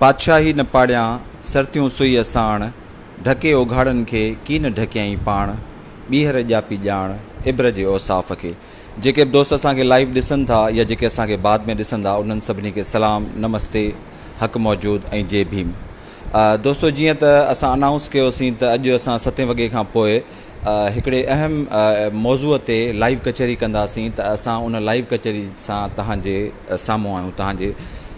पातशाही न पाड़ियां सरतियूं सुई असाण ढके ओघाड़नि खे की न ढकियईं पाण ॿीहर ॼापी ॼाण इब्र जे औसाफ़ खे। जेके बि दोस्त असांखे लाइव ॾिसनि था या जेके असांखे बाद में ॾिसंदा उन्हनि सभिनी खे सलाम नमस्ते हक़ मौजूद ऐं जय भीम। दोस्तो जीअं त असां अनाउंस कयोसीं त अॼु असां 7 वॻे खां पोइ हिकिड़े अहम मौज़ूअ ते लाइव कचहरी कंदासीं त असां उन लाइव कचहरी सां तव्हांजे साम्हूं आहियूं। तव्हांजे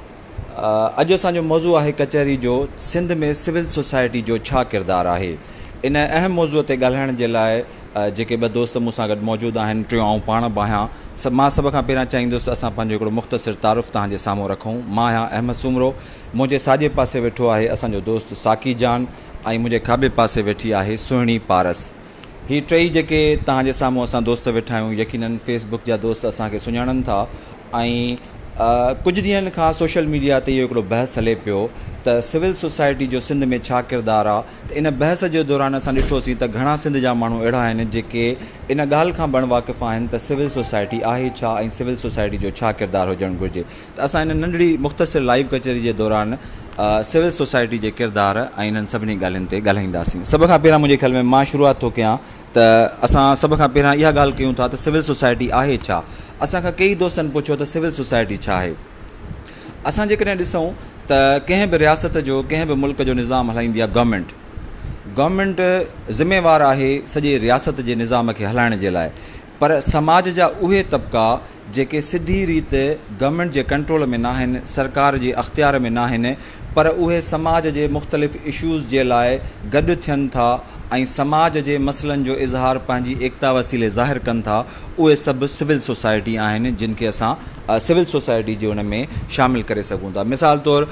अॼु असांजो मौज़ू आहे कचहरी जो सिंध में सिविल सोसाइटी जो छा किरदारु आहे। इन अहम मौज़ूअ ते ॻाल्हाइण जे लाइ जेके ॿ दोस्त मूंसां गॾु मौजूदु आहिनि, टियों आऊं पाण बि आहियां। मां सभ खां पहिरियां चाहींदुसि असां पंहिंजो हिकिड़ो मुख़्तसिर तारुफ़ तव्हांजे साम्हूं रखूं। मां आहियां अहमद सूमरो, मुंहिंजे साॼे पासे वेठो आहे असांजो दोस्त साकी जान ऐं मुंहिंजे खाॿे पासे वेठी आहे सुहिणी पारस। ही टई जेके तव्हांजे साम्हूं असां दोस्त वेठा आहियूं यकीनन फेसबुक जा दोस्त असांखे सुञाणनि था ऐं कुझु ॾींहंनि खां सोशल मीडिया ते इहो हिकिड़ो बहस हले पियो त सिविल सोसाइटी जो सिंध में छा किरदारु आहे। त इन बहस जे दौरान असां ॾिठोसीं त घणा सिंध जा माण्हू अहिड़ा आहिनि जेके इन ॻाल्हि खां बण वाक़िफ़ आहिनि त सिविल सोसाइटी आहे छा ऐं सिविल सोसाइटी जो छा किरदारु हुजणु घुरिजे। त असां इन नंढड़ी मुख़्तसिर लाइव कचहरी जे दौरान सिविल सोसाइटी जे किरदारु ऐं इन्हनि सभिनी ॻाल्हियुनि ते ॻाल्हाईंदासीं। सभ खां पहिरियां मुंहिंजे ख़्याल में मां शुरूआति थो कयां त असां सभ खां पहिरियां इहा ॻाल्हि कयूं था त सिविल सोसाइटी आहे छा। असांखां कई दोस्तनि पुछियो त सिविल सोसाइटी छा आहे। असां जेकॾहिं ॾिसूं त कंहिं बि रियासत जो कंहिं बि मुल्क जो निज़ाम हलाईंदी आहे गवर्नमेंट ज़िम्मेवार आहे सॼे रियासत जे निज़ाम खे हलाइण जे लाइ। पर समाज जा उहे तबिका जेके सिधी रीति गवर्नमेंट जे कंट्रोल में न आहिनि, सरकार जे अख़्तियार में न आहिनि, पर उहे समाज जे मुख़्तलिफ़ इशूज़ जे लाइ गॾु थियनि था ऐं समाज जे मसइलनि जो इज़हार पंहिंजी एकता वसीले ज़ाहिर कनि था, उहे सभु सिविल सोसाइटी आहिनि जिन खे असां सिविल सोसाइटी जे उन में शामिलु करे सघूं था। मिसाल तौरु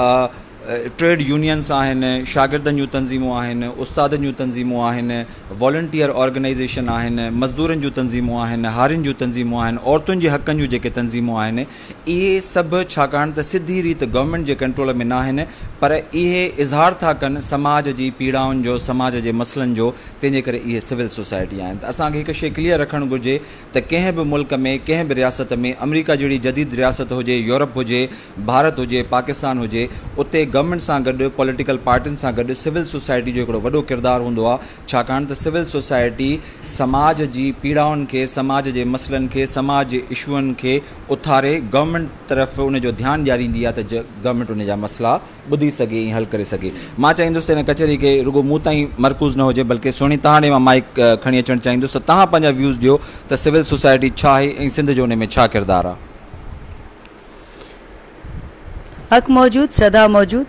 ट्रेड यूनियन्स आहिनि, शागिर्दनि जूं तंज़ीमूं आहिनि, उस्तादनि जूं तंज़ीमूं आहिनि, वॉलंटियर ऑर्गेनाइज़ेशन आहिनि, मज़दूरनि जूं तंज़ीमूं आहिनि, हारियुनि जूं तंज़ीमूं आहिनि, औरतुनि जे हक़नि जूं जेके तंज़ीमूं आहिनि, इहे सभु छाकाणि त सिधी रीति गवर्नमेंट जे कंट्रोल में न आहिनि, पर इहे इज़हार था कनि समाज जी पीड़ाउनि जो, समाज जे मसइलनि जो, तंहिंजे करे इहे सिविल सोसाइटी आहिनि। त असांखे हिकु शइ क्लियर रखणु घुरिजे त कंहिं बि मुल्क में, कंहिं बि रियासत में, अमेरिका जहिड़ी जदीद रियासत हुजे, यूरोप हुजे, भारत हुजे, पाकिस्तान हुजे, उते गवर्नमेंट सां गॾु पॉलिटिकल पार्टियुनि सां गॾु सिविल सोसाइटी जो हिकिड़ो वॾो किरदारु हूंदो आहे। छाकाणि त सिविल सोसाइटी समाज जी पीड़ाउनि खे, समाज जे मसइलनि खे, समाज जे इशूअनि खे उथारे गवर्नमेंट तरफ़ उन जो ध्यानु ॾियारींदी आहे त गवर्नमेंट उन जा मसइला ॿुधी सघे ऐं हल करे सघे। मां चाहींदुसि त हिन कचहरी खे रुगो मूं ताईं मरकूज़ न हुजे, बल्कि सुहिणी तव्हां ॾे मां माइक खणी अचणु चाहींदुसि त तव्हां पंहिंजा व्यूज़ ॾियो त सिविल सोसाइटी छा आहे ऐं सिंध जो उन में छा किरदारु आहे। हक़ मौजूद सदा मौजूद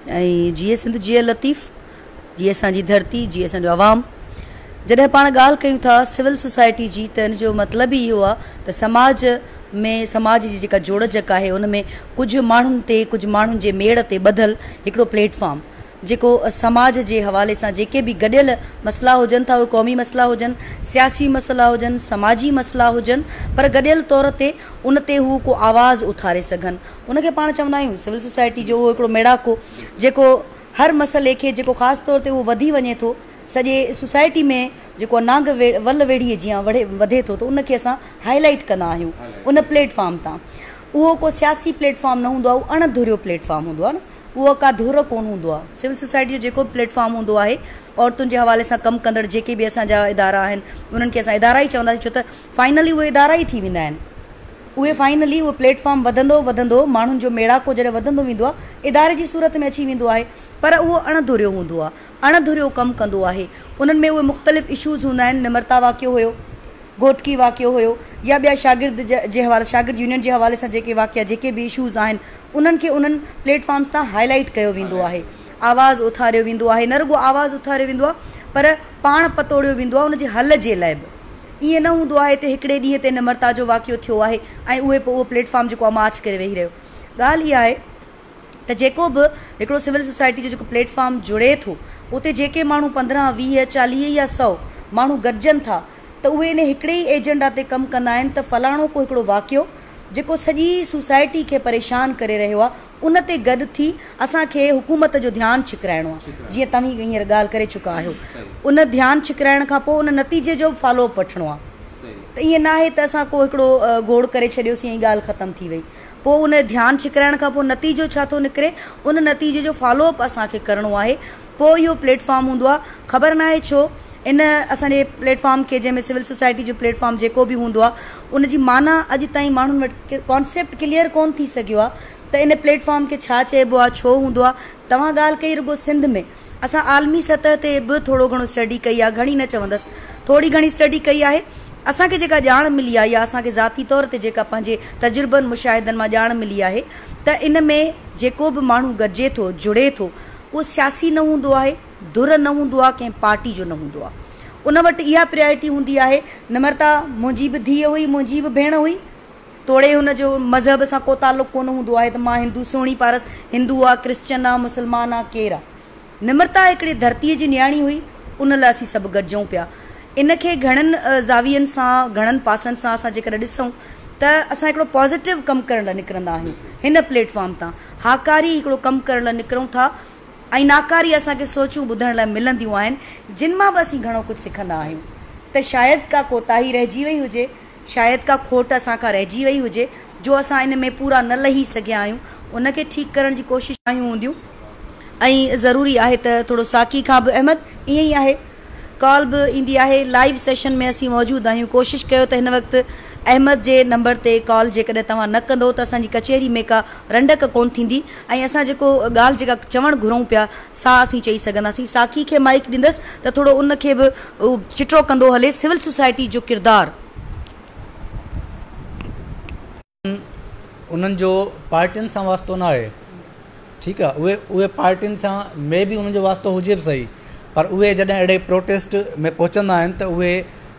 ऐं जीअं सिंध जीअं लतीफ़, जीअं असांजी धरती, जीअं असांजो आवाम। जॾहिं पाण ॻाल्हि कयूं था सिविल सोसाइटी जी त हिन जो मतिलबु ई इहो आहे त समाज में, समाज जी जेका जोड़जक आहे उन में कुझु माण्हुनि ते, कुझु माण्हुनि जे मेड़ ते ॿधल हिकिड़ो प्लेटफॉर्म जेको समाज जे हवाले सां जेके बि गॾियल मसइला हुजनि था, उहे क़ौमी मसइला हुजनि, सियासी मसइला हुजनि, समाजी मसइला हुजनि, पर गॾियल तौर ते उन ते हू को आवाज़ु उथारे सघनि। उनखे पाण चवंदा आहियूं सिविल सोसाइटी जो उहो हिकिड़ो मेड़ाको जेको हर मसइले खे, जेको ख़ासि तौर ते उहो वधी वञे थो, सॼे सोसाइटी में जेको नांग वल वेड़ीअ जीअं वधे थो त उनखे असां हाईलाइट कंदा आहियूं उन प्लेटफॉर्म तां। उहो को सियासी प्लेटफॉर्म न हूंदो आहे, उहो अणधुरियो प्लेटफॉर्म हूंदो आहे न, उहो का धुर कोन हूंदो आहे। सिविल सोसाइटी जो जेको बि प्लेटफॉर्म हूंदो आहे, औरतुनि जे हवाले सां कमु कंदड़ जेके बि असांजा इदारा आहिनि उन्हनि खे असां इदारा ई चवंदासीं, छो त फाइनली उहे इदारा ई थी वेंदा आहिनि। उहे फाइनली उहो प्लेटफॉर्म वधंदो माण्हुनि जो मेड़ाको जॾहिं वधंदो वेंदो आहे इदारे जी सूरत में अची वेंदो आहे, पर उहो अणधुरियो हूंदो आहे, अणधुरियो कमु कंदो आहे। उन्हनि में उहे मुख़्तलिफ़ इशूज़ हूंदा आहिनि। निमरता वाक़ियो हुयो, घोटकी वाक़ियो हुयो, या ॿिया शागिर्द जे हवाले, शागिर्द यूनियन जे हवाले सां जेके वाक़िया, जेके बि इशूज़ आहिनि उन्हनि खे उन्हनि प्लेटफॉर्म्स तां हाईलाइट कयो वेंदो आहे, आवाज़ु उथारियो वेंदो आहे। न रुगो आवाज़ु उथारियो वेंदो आहे, पर पाण पतोड़ियो वेंदो आहे उनजे हल जे लाइ बि। ईअं न हूंदो आहे त हिकिड़े ॾींहं ते निमरता जो वाक़ियो थियो आहे ऐं उहे पोइ उहो प्लेटफॉर्म जेको आहे मार्च करे वेही रहियो। ॻाल्हि इहा आहे त जेको बि हिकिड़ो सिविल सोसाइटी जो जेको प्लेटफॉर्म जुड़े थो, उते जेके माण्हू 15, 20, 40 या 100 माण्हू गॾिजनि था त उहे इन हिकिड़े ई एजेंडा ते कमु कंदा आहिनि त फलाणो को हिकिड़ो वाक़ियो जेको सॼी सोसाइटी खे परेशान करे रहियो आहे, उन ते गॾु थी असांखे हुकूमत जो ध्यानु छिकराइणो आहे। जीअं तव्हां हींअर ॻाल्हि करे चुका आहियो, उन ध्यानु छिकराइण खां पोइ उन नतीजे जो फॉलोअप वठिणो आहे। त ईअं न आहे त असां को हिकिड़ो घोड़ करे छॾियोसीं ऐं ॻाल्हि ख़तमु थी वई। पोइ उन ध्यानु छिकराइण खां पोइ नतीजो छा थो निकिरे, उन नतीजे जो फॉलोअप असांखे करिणो आहे, पोइ इहो प्लेटफॉर्म हूंदो आहे। ख़बर न आहे छो इन असांजे प्लेटफॉर्म खे, जंहिंमें सिविल सोसाइटी जो प्लेटफॉर्म जेको बि हूंदो आहे उन जी माना अॼु ताईं माण्हुनि वटि कॉन्सेप्ट क्लियर कोन थी सघियो आहे त इन प्लेटफॉर्म खे छा चइबो आहे, छो हूंदो आहे। तव्हां ॻाल्हि कई रुगो सिंध में, असां आलमी सतह ते बि थोरो घणो स्टडी कई आहे, घणी न चवंदसि, थोरी घणी स्टडी कई आहे। असांखे जेका ॼाण मिली आहे या असांखे ज़ाती तौर ते जेका पंहिंजे तजुर्बनि मुशाहिदनि मां ॼाण मिली आहे त इन में जेको बि माण्हू गॾिजे थो, जुड़े थो, उहो सियासी न हूंदो आहे, धुर न हूंदो आहे, कंहिं पार्टी जो न हूंदो आहे। उन वटि इहा प्रायोरिटी हूंदी आहे, निमरता मुंहिंजी बि धीअ हुई, मुंहिंजी बि भेण हुई, तोड़े हुनजो मज़हब सां को तालुक़ु कोन हूंदो आहे त मां हिंदू सुहिणी पारस, हिंदू आहे, क्रिश्चन आहे, मुस्लमान आहे, केरु आहे। निमरता हिकिड़ी धरतीअ जी न्याणी हुई, उन लाइ असीं सभु गॾिजूं पिया। इनखे घणनि ज़ावियनि सां, घणनि पासनि सां असां जेकर ॾिसूं त असां हिकिड़ो पॉज़िटिव कमु करण लाइ निकिरंदा आहियूं हिन प्लेटफॉर्म तां। हाकारी हिकिड़ो कमु करण लाइ निकिरूं था ऐं नाकारी असांखे सोचूं ॿुधण लाइ मिलंदियूं आहिनि, जिन मां बि असीं घणो कुझु सिखंदा आहियूं। त शायदि का कोताही रहिजी वई हुजे, शायदि का खोट असांखां रहिजी वई हुजे जो असां इन में पूरा न लही सघिया आहियूं, उनखे ठीकु करण जी कोशिशि आहियूं हूंदियूं। ऐं ज़रूरी आहे त थोरो साकी खां बि, अहमद ईअं ई आहे, कॉल बि ईंदी आहे, लाइव सेशन में असीं मौजूदु आहियूं। कोशिशि कयो त हिन वक़्तु अहमद जे नंबर ते कॉल जेकॾहिं तव्हां न कंदो त असांजी कचहरी में का रंडक कोन थींदी ऐं असां जेको ॻाल्हि जेका चवणु घुरूं पिया सा असीं चई सघंदासीं। साकी खे माइक ॾींदसि त थोरो उनखे बि चिटो कंदो हले। सिविल सोसाइटी जो किरदारु, उन्हनि जो पार्टियुनि सां वास्तो न आहे, ठीकु आहे। उहे पार्टियुनि सां में बि उन्हनि जो वास्तो हुजे बि सही, पर उहे जॾहिं अहिड़े प्रोटेस्ट में पहुचंदा आहिनि त उहे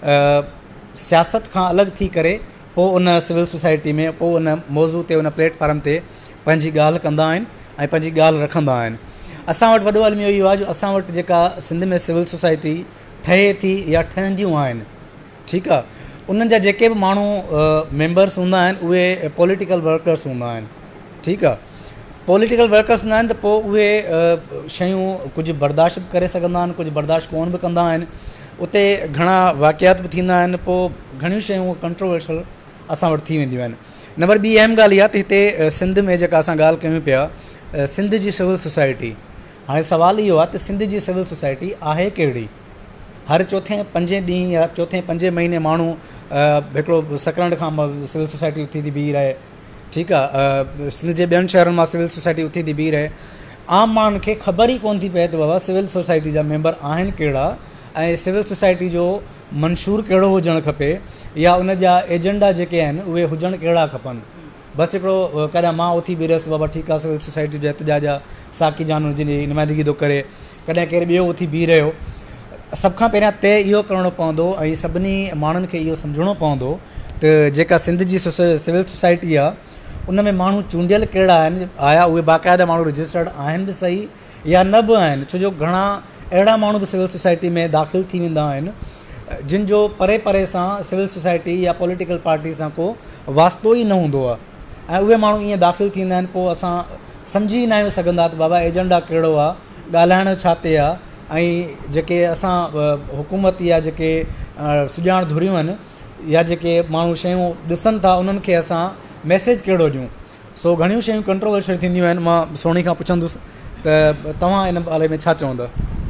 सियासत खां अलॻि थी करे पोइ उन सिविल सोसाइटी में, पोइ उन मौज़ू ते, उन प्लेटफॉर्म ते पंहिंजी ॻाल्हि कंदा आहिनि ऐं पंहिंजी ॻाल्हि रखंदा आहिनि। असां वटि वॾो अलमियो इहो आहे जो असां वटि जेका सिंध में सिविल सोसाइटी ठहे थी या ठहंदियूं आहिनि, ठीकु आहे, उन्हनि जा जेके बि माण्हू मेंबर्स हूंदा आहिनि उहे पॉलिटिकल वर्कर्स हूंदा आहिनि, ठीकु आहे। पॉलिटिकल वर्कर्स हूंदा आहिनि त पोइ उहे शयूं कुझु बर्दाश्त बि करे सघंदा आहिनि, कुझु बर्दाश्त कोन बि कंदा आहिनि। उते घणा वाक़ियात बि थींदा आहिनि, पोइ घणियूं शयूं कंट्रोवर्शियल असां वटि थी वेंदियूं आहिनि। नंबर ॿी अहम ॻाल्हि इहा त हिते सिंध में जेका असां ॻाल्हि कयूं पिया, सिंध जी सिविल सोसाइटी, हाणे सुवालु इहो आहे त सिंध जी सिविल सोसाइटी आहे कहिड़ी। हर चोथें पंजे ॾींहुं या चोथें पंजे महीने माण्हू हिकिड़ो सकरंड खां सिविल सोसाइटी उथी थी बीह रहे, ठीकु आहे। सिंध जे ॿियनि शहरनि मां सिविल सोसाइटी उथी थी बीह रहे। आम माण्हुनि खे ख़बर ई कोन थी पए त बाबा सिविल सोसाइटी जा मेंबर आहिनि कहिड़ा ऐं सिविल सोसाइटी जो मंशूर कहिड़ो हुजणु खपे या उन जा एजेंडा जेके आहिनि उहे हुजणु कहिड़ा खपनि। बसि हिकिड़ो कॾहिं मां उथी बीहरसि, बाबा ठीकु आहे सिविल सोसाइटी जो एहतजाज आहे, साकी जान जी नुमाइंदगी थो करे, कॾहिं केरु ॿियो उथी बीह रहियो। सभ खां पहिरियां तइ इहो करिणो पवंदो ऐं सभिनी माण्हुनि खे इहो सम्झणो पवंदो त जेका सिंध जी सिविल सोसाइटी आहे उन में माण्हू चूंडियल कहिड़ा आहिनि, आया उहे बाक़ाइदा माण्हू रजिस्टर्ड आहिनि बि सही या न बि आहिनि। छो जो घणा अहिड़ा माण्हू बि सिविल सोसाइटी में दाख़िल थी वेंदा आहिनि जिन जो परे परे सां सिविल सोसाइटी या पॉलिटिकल पार्टी सां को वास्तो ई न हूंदो आहे ऐं उहे माण्हू ईअं दाख़िल थींदा आहिनि। पोइ असां सम्झी न आहियूं सघंदा त बाबा एजेंडा कहिड़ो आहे, ॻाल्हाइणो छा ते आहे ऐं जेके असां हुकूमत या जेके सुञाण धुरियूं आहिनि या जेके माण्हू शयूं ॾिसनि था उन्हनि खे असां मैसेज कहिड़ो ॾियूं। सो घणियूं शयूं कंट्रोवर्शियल थींदियूं आहिनि। मां सोनी खां पुछंदुसि त तव्हां इन बारे में छा चवंदा।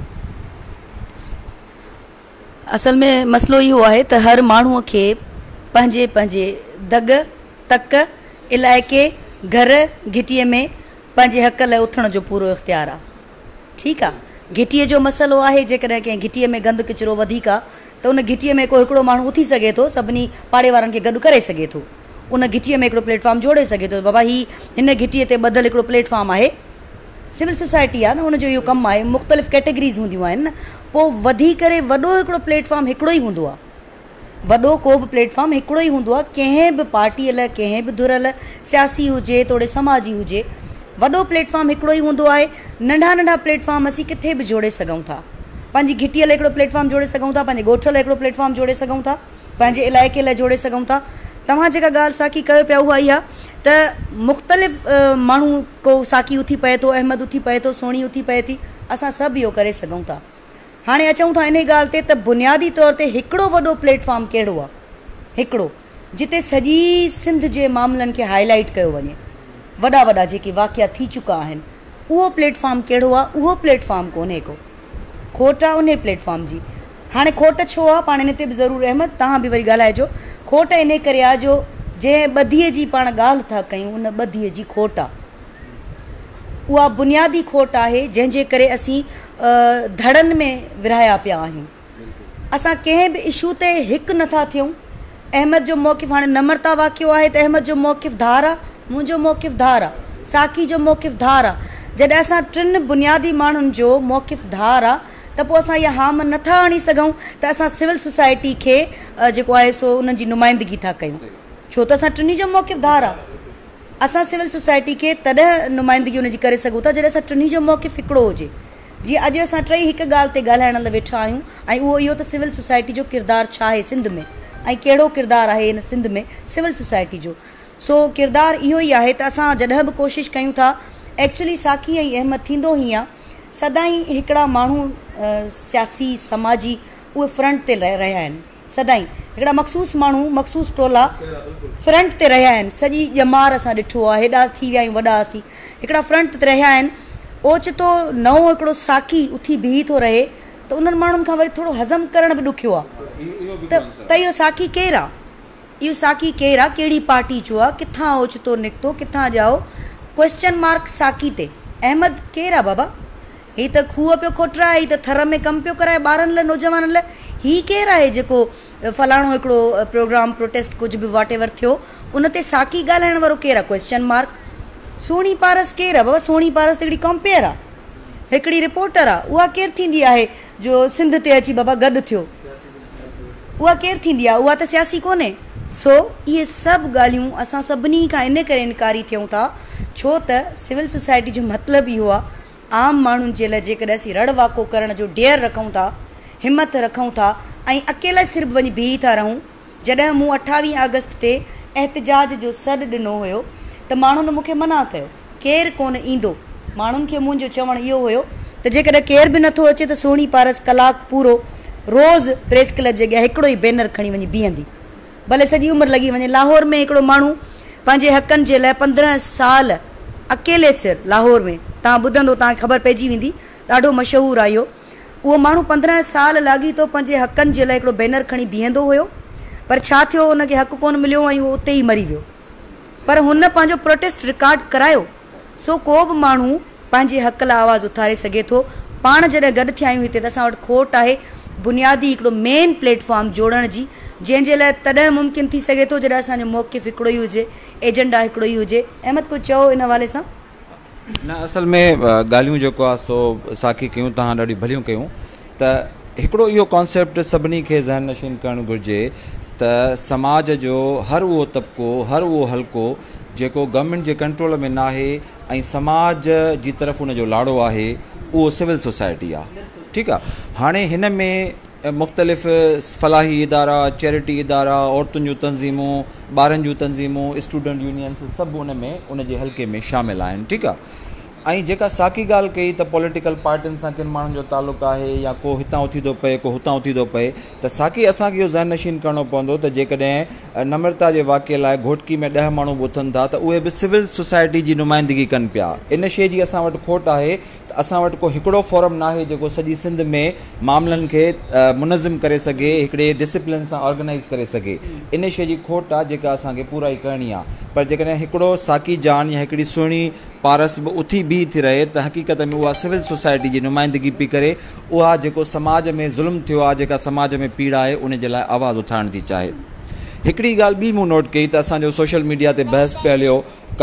असल में मसइलो इहो आहे त हर माण्हूअ खे पंहिंजे पंहिंजे दग तक इलाइक़े घर घिटीअ में पंहिंजे हक़ लाइ उथण जो पूरो इख़्तियार आहे, ठीकु आहे। घिटीअ जो मसइलो आहे, जेकॾहिं कंहिं घिटीअ में गंद किचिरो वधीक आहे त उन घिटीअ में को हिकिड़ो माण्हू उथी सघे थो, सभिनी पाड़े वारनि खे गॾु करे सघे थो, उन घिटीअ में हिकिड़ो प्लेटफॉर्म जोड़े सघे थो। बाबा हिन घिटीअ ते ॿधल हिकिड़ो प्लेटफॉर्म आहे, सिविल सोसाइटी आहे न, हुनजो इहो कमु आहे। मुख़्तलिफ़ कैटेगरीज़ हूंदियूं आहिनि न, पोइ वधी करे वॾो हिकिड़ो प्लेटफॉर्म हिकिड़ो ई हूंदो आहे। वॾो को बि प्लेटफॉर्म हिकिड़ो ई हूंदो आहे, कंहिं बि पार्टीअ लाइ, कंहिं बि धुर लाइ, सियासी हुजे तोड़े समाजी हुजे, वॾो प्लेटफॉर्म हिकिड़ो ई हूंदो आहे। नंढा नंढा प्लेटफॉर्म असीं किथे बि जोड़े सघूं था। पंहिंजी घिटीअ लाइ हिकिड़ो प्लेटफॉर्म जोड़े सघूं था, पंहिंजे ॻोठ लाइ हिकिड़ो प्लेटफॉर्म जोड़े सघूं था, पंहिंजे इलाइक़े लाइ जोड़े सघूं था। तव्हां जेका ॻाल्हि साकी कयो पिया उहा इहा त मुख़्तलिफ़ माण्हू, को साकी उथी पए थो, अहमद उथी पए थो, सोणी उथी पए थी, असां सभु इहो करे सघूं था। हाणे अचूं था इन ॻाल्हि ते त बुनियादी तौर ते हिकिड़ो वॾो प्लेटफॉर्म कहिड़ो आहे, हिकिड़ो जिते सॼी सिंध जे मामलनि खे हाईलाइट कयो वञे। वॾा वॾा जेके वाक़िया थी चुका आहिनि, उहो प्लेटफॉर्म कहिड़ो आहे? उहो प्लेटफॉर्म कोन्हे को, खोट आहे उन प्लेटफॉर्म जी। हाणे खोट छो आहे, पाण इन ते बि ज़रूरु अहमद तव्हां बि वरी ॻाल्हाइजो। खोट इन करे आहे जो जंहिं ॿधीअ जी पाण ॻाल्हि था कयूं, उन ॿधीअ जी खोट आहे, उहा बुनियादी खोट आहे जंहिंजे करे असीं धड़नि में विरहाया पिया आहियूं। असां कंहिं बि इशू ते हिकु नथा थियूं। अहमद जो मौक़िफ़, हाणे नम्रता वाक़ियो आहे त अहमद जो मौक़िफ़ धार आहे, मुंहिंजो मौक़िफ़ धार आहे, साकी जो मौक़िफ़ धार आहे। जॾहिं असां टिनि बुनियादी माण्हुनि जो मौक़िफ़ धार आहे त पोइ असां इहा हाम नथा आणी सघूं त असां सिविल सोसाइटी खे जेको आहे सो उन्हनि जी नुमाइंदगी था कयूं, छो त असां टिनी जो मौक़िफ़ धार आहे। असां सिविल सोसाइटी खे तॾहिं नुमाइंदगी उनजी करे सघूं था जॾहिं असां टिनी जो मौक़िफ़ हिकिड़ो हुजे। जीअं अॼु असां टई हिकु ॻाल्हि ते ॻाल्हाइण लाइ वेठा आहियूं, ऐं उहो इहो त सिविल सोसाइटी जो किरदारु छा आहे सिंध में, ऐं कहिड़ो किरदारु आहे हिन सिंध में सिविल सोसाइटी जो। सो किरदारु इहो ई आहे त असां जॾहिं बि कोशिशि कयूं था, एक्चुअली साकी ऐं अहमद थींदो ई आहे, सदाईं हिकिड़ा माण्हू सियासी समाजी उहे फ्रंट ते रहिया आहिनि। सदाईं हिकिड़ा मख़सूस माण्हू, मख़सूस टोला फ्रंट ते रहिया आहिनि। सॼी ॼमार असां ॾिठो आहे, हेॾा थी विया आहियूं वॾा असीं, हिकिड़ा फ्रंट ते रहिया आहिनि। ओचितो नओं हिकिड़ो साकी उथी बीही थो रहे त उन्हनि माण्हुनि खां वरी थोरो हज़म करण बि ॾुखियो आहे त इहो साकी केरु आहे, इहो साकी केरु आहे, कहिड़ी पार्टी जो आहे, किथां ओचितो निकितो, किथां जाओ, क्वेश्चन मार्क साकी ते। अहमद केरु आहे बाबा? हीअ त खूह पियो खोटराए, हीअ त थर में कमु पियो कराए ॿारनि लाइ, नौजवाननि लाइ। हीअ केरु आहे जेको फलाणो हिकिड़ो प्रोग्राम प्रोटेस्ट कुझु बि वाट एवर थियो उन ते साकी ॻाल्हाइण वारो केरु आहे? Question mark. सोणी पारस केरु आहे बाबा? सोणी पारस त हिकिड़ी कंपेयर आहे, हिकिड़ी रिपोर्टर आहे। उहा केरु थींदी आहे जो सिंध ते अची बाबा गॾु थियो? उहा केरु थींदी आहे? उहा त सियासी कोन्हे। सो इहे सभु ॻाल्हियूं असां सभिनी खां इन करे इनकारी थियूं था छो त सिविल सोसाइटी जो मतिलबु इहो आहे, आम माण्हुनि जे लाइ जेकॾहिं असीं रड़ वाको करण जो डेर रखूं था, हिमत रखूं था ऐं अकेला सिर्फ़ु वञी बीही था रहूं। जॾहिं मूं 28 अगस्त ते एहतजाज जो सॾु ॾिनो हुयो त माण्हुनि मूंखे मना कयो, केरु कोन ईंदो। माण्हुनि खे मुंहिंजो चवणु इहो हुयो त जेकॾहिं केरु बि नथो अचे त सोणी पारस कलाकु पूरो रोज़ प्रेस क्लब जे अॻियां हिकिड़ो ई बैनर खणी वञी बीहंदी, भले सॼी उमिरि लॻी वञे। लाहौर में हिकिड़ो माण्हू पंहिंजे हक़नि जे लाइ 15 साल अकेले सिर, लाहौर में तव्हां ॿुधंदो तव्हांखे ख़बर पइजी वेंदी, ॾाढो मशहूरु आहे इहो। उहो माण्हू 15 साल लाॻीतो पंहिंजे हक़नि जे लाइ हिकिड़ो बैनर खणी बीहंदो हुयो, पर छा थियो, हुनखे हक़ु कोन मिलियो ऐं उहो उते ई मरी वियो। पर हुन पंहिंजो प्रोटेस्ट रिकॉर्ड करायो। सो को बि माण्हू पंहिंजे हक़ लाइ आवाज़ु उथारे सघे थो। पाण जॾहिं गॾु थिया आहियूं हिते त असां वटि खोट आहे बुनियादी हिकिड़ो मेन प्लेटफॉर्म जोड़ण जी, जंहिंजे लाइ तॾहिं मुमकिन थी सघे थो जॾहिं असांजो मौक़िफ़ हिकिड़ो ई हुजे, एजेंडा हिकिड़ो ई हुजे। अहमद कुझु चओ इन हवाले सां? न, असल में ॻाल्हियूं जेको आहे सो साकी कयूं, तव्हां ॾाढी भलियूं कयूं। त हिकिड़ो इहो कॉन्सेप्ट सभिनी खे ज़हन नशीन करणु घुरिजे त समाज जो हर उहो तबिको, हर उहो हल्को जेको गवर्नमेंट जे कंट्रोल में न आहे ऐं समाज जी तरफ़ उनजो लाड़ो आहे, उहो सिविल सोसाइटी आहे। ठीकु आहे। हाणे हिन में मुख़्तलिफ़ फलाही इदारा, चैरिटी इदारा, औरतुनि जूं तंज़ीमूं, ॿारनि जूं तंज़ीमूं, स्टूडेंट यूनियन्स सभु उन में उनजे हल्के में शामिल आहिनि। ठीकु आहे। ऐं जेका साकी ॻाल्हि कई त पॉलिटिकल पार्टियुनि सां किन माण्हुनि जो तालुक़ु आहे या को हितां उथी थो पए, को हुतां उथी थो पए, त साकी असांखे इहो ज़हन नशीन करिणो पवंदो त जेकॾहिं नम्रता जे वाक़े लाइ घोटकी में 10 माण्हू बि उथनि था त उहे बि सिविल सोसाइटी जी नुमाइंदगी कनि पिया। इन शइ जी असां वटि खोट आहे त असां वटि को हिकिड़ो फोरम न आहे जेको सॼी सिंध में मामलनि खे मुनज़िम करे सघे, हिकिड़े डिसिप्लिन सां ऑर्गेनाइज़ करे सघे। इन शइ जी खोट आहे जेका असांखे पूरा ई करणी आहे। पर जेकॾहिं हिकिड़ो साकी जान या हिकिड़ी सुहिणी पारस बि उथी बीह थी रहे त हक़ीक़त में उहा सिविल सोसाइटी जी नुमाइंदगी पई करे, उहा जेको समाज में ज़ुल्म थियो आहे, जेका समाज में पीड़ा आहे, उन जे लाइ आवाज़ु उथाइण थी चाहे। हिकिड़ी ॻाल्हि ॿी मूं नोट कई त असांजो सोशल मीडिया ते बहस पियो हलियो,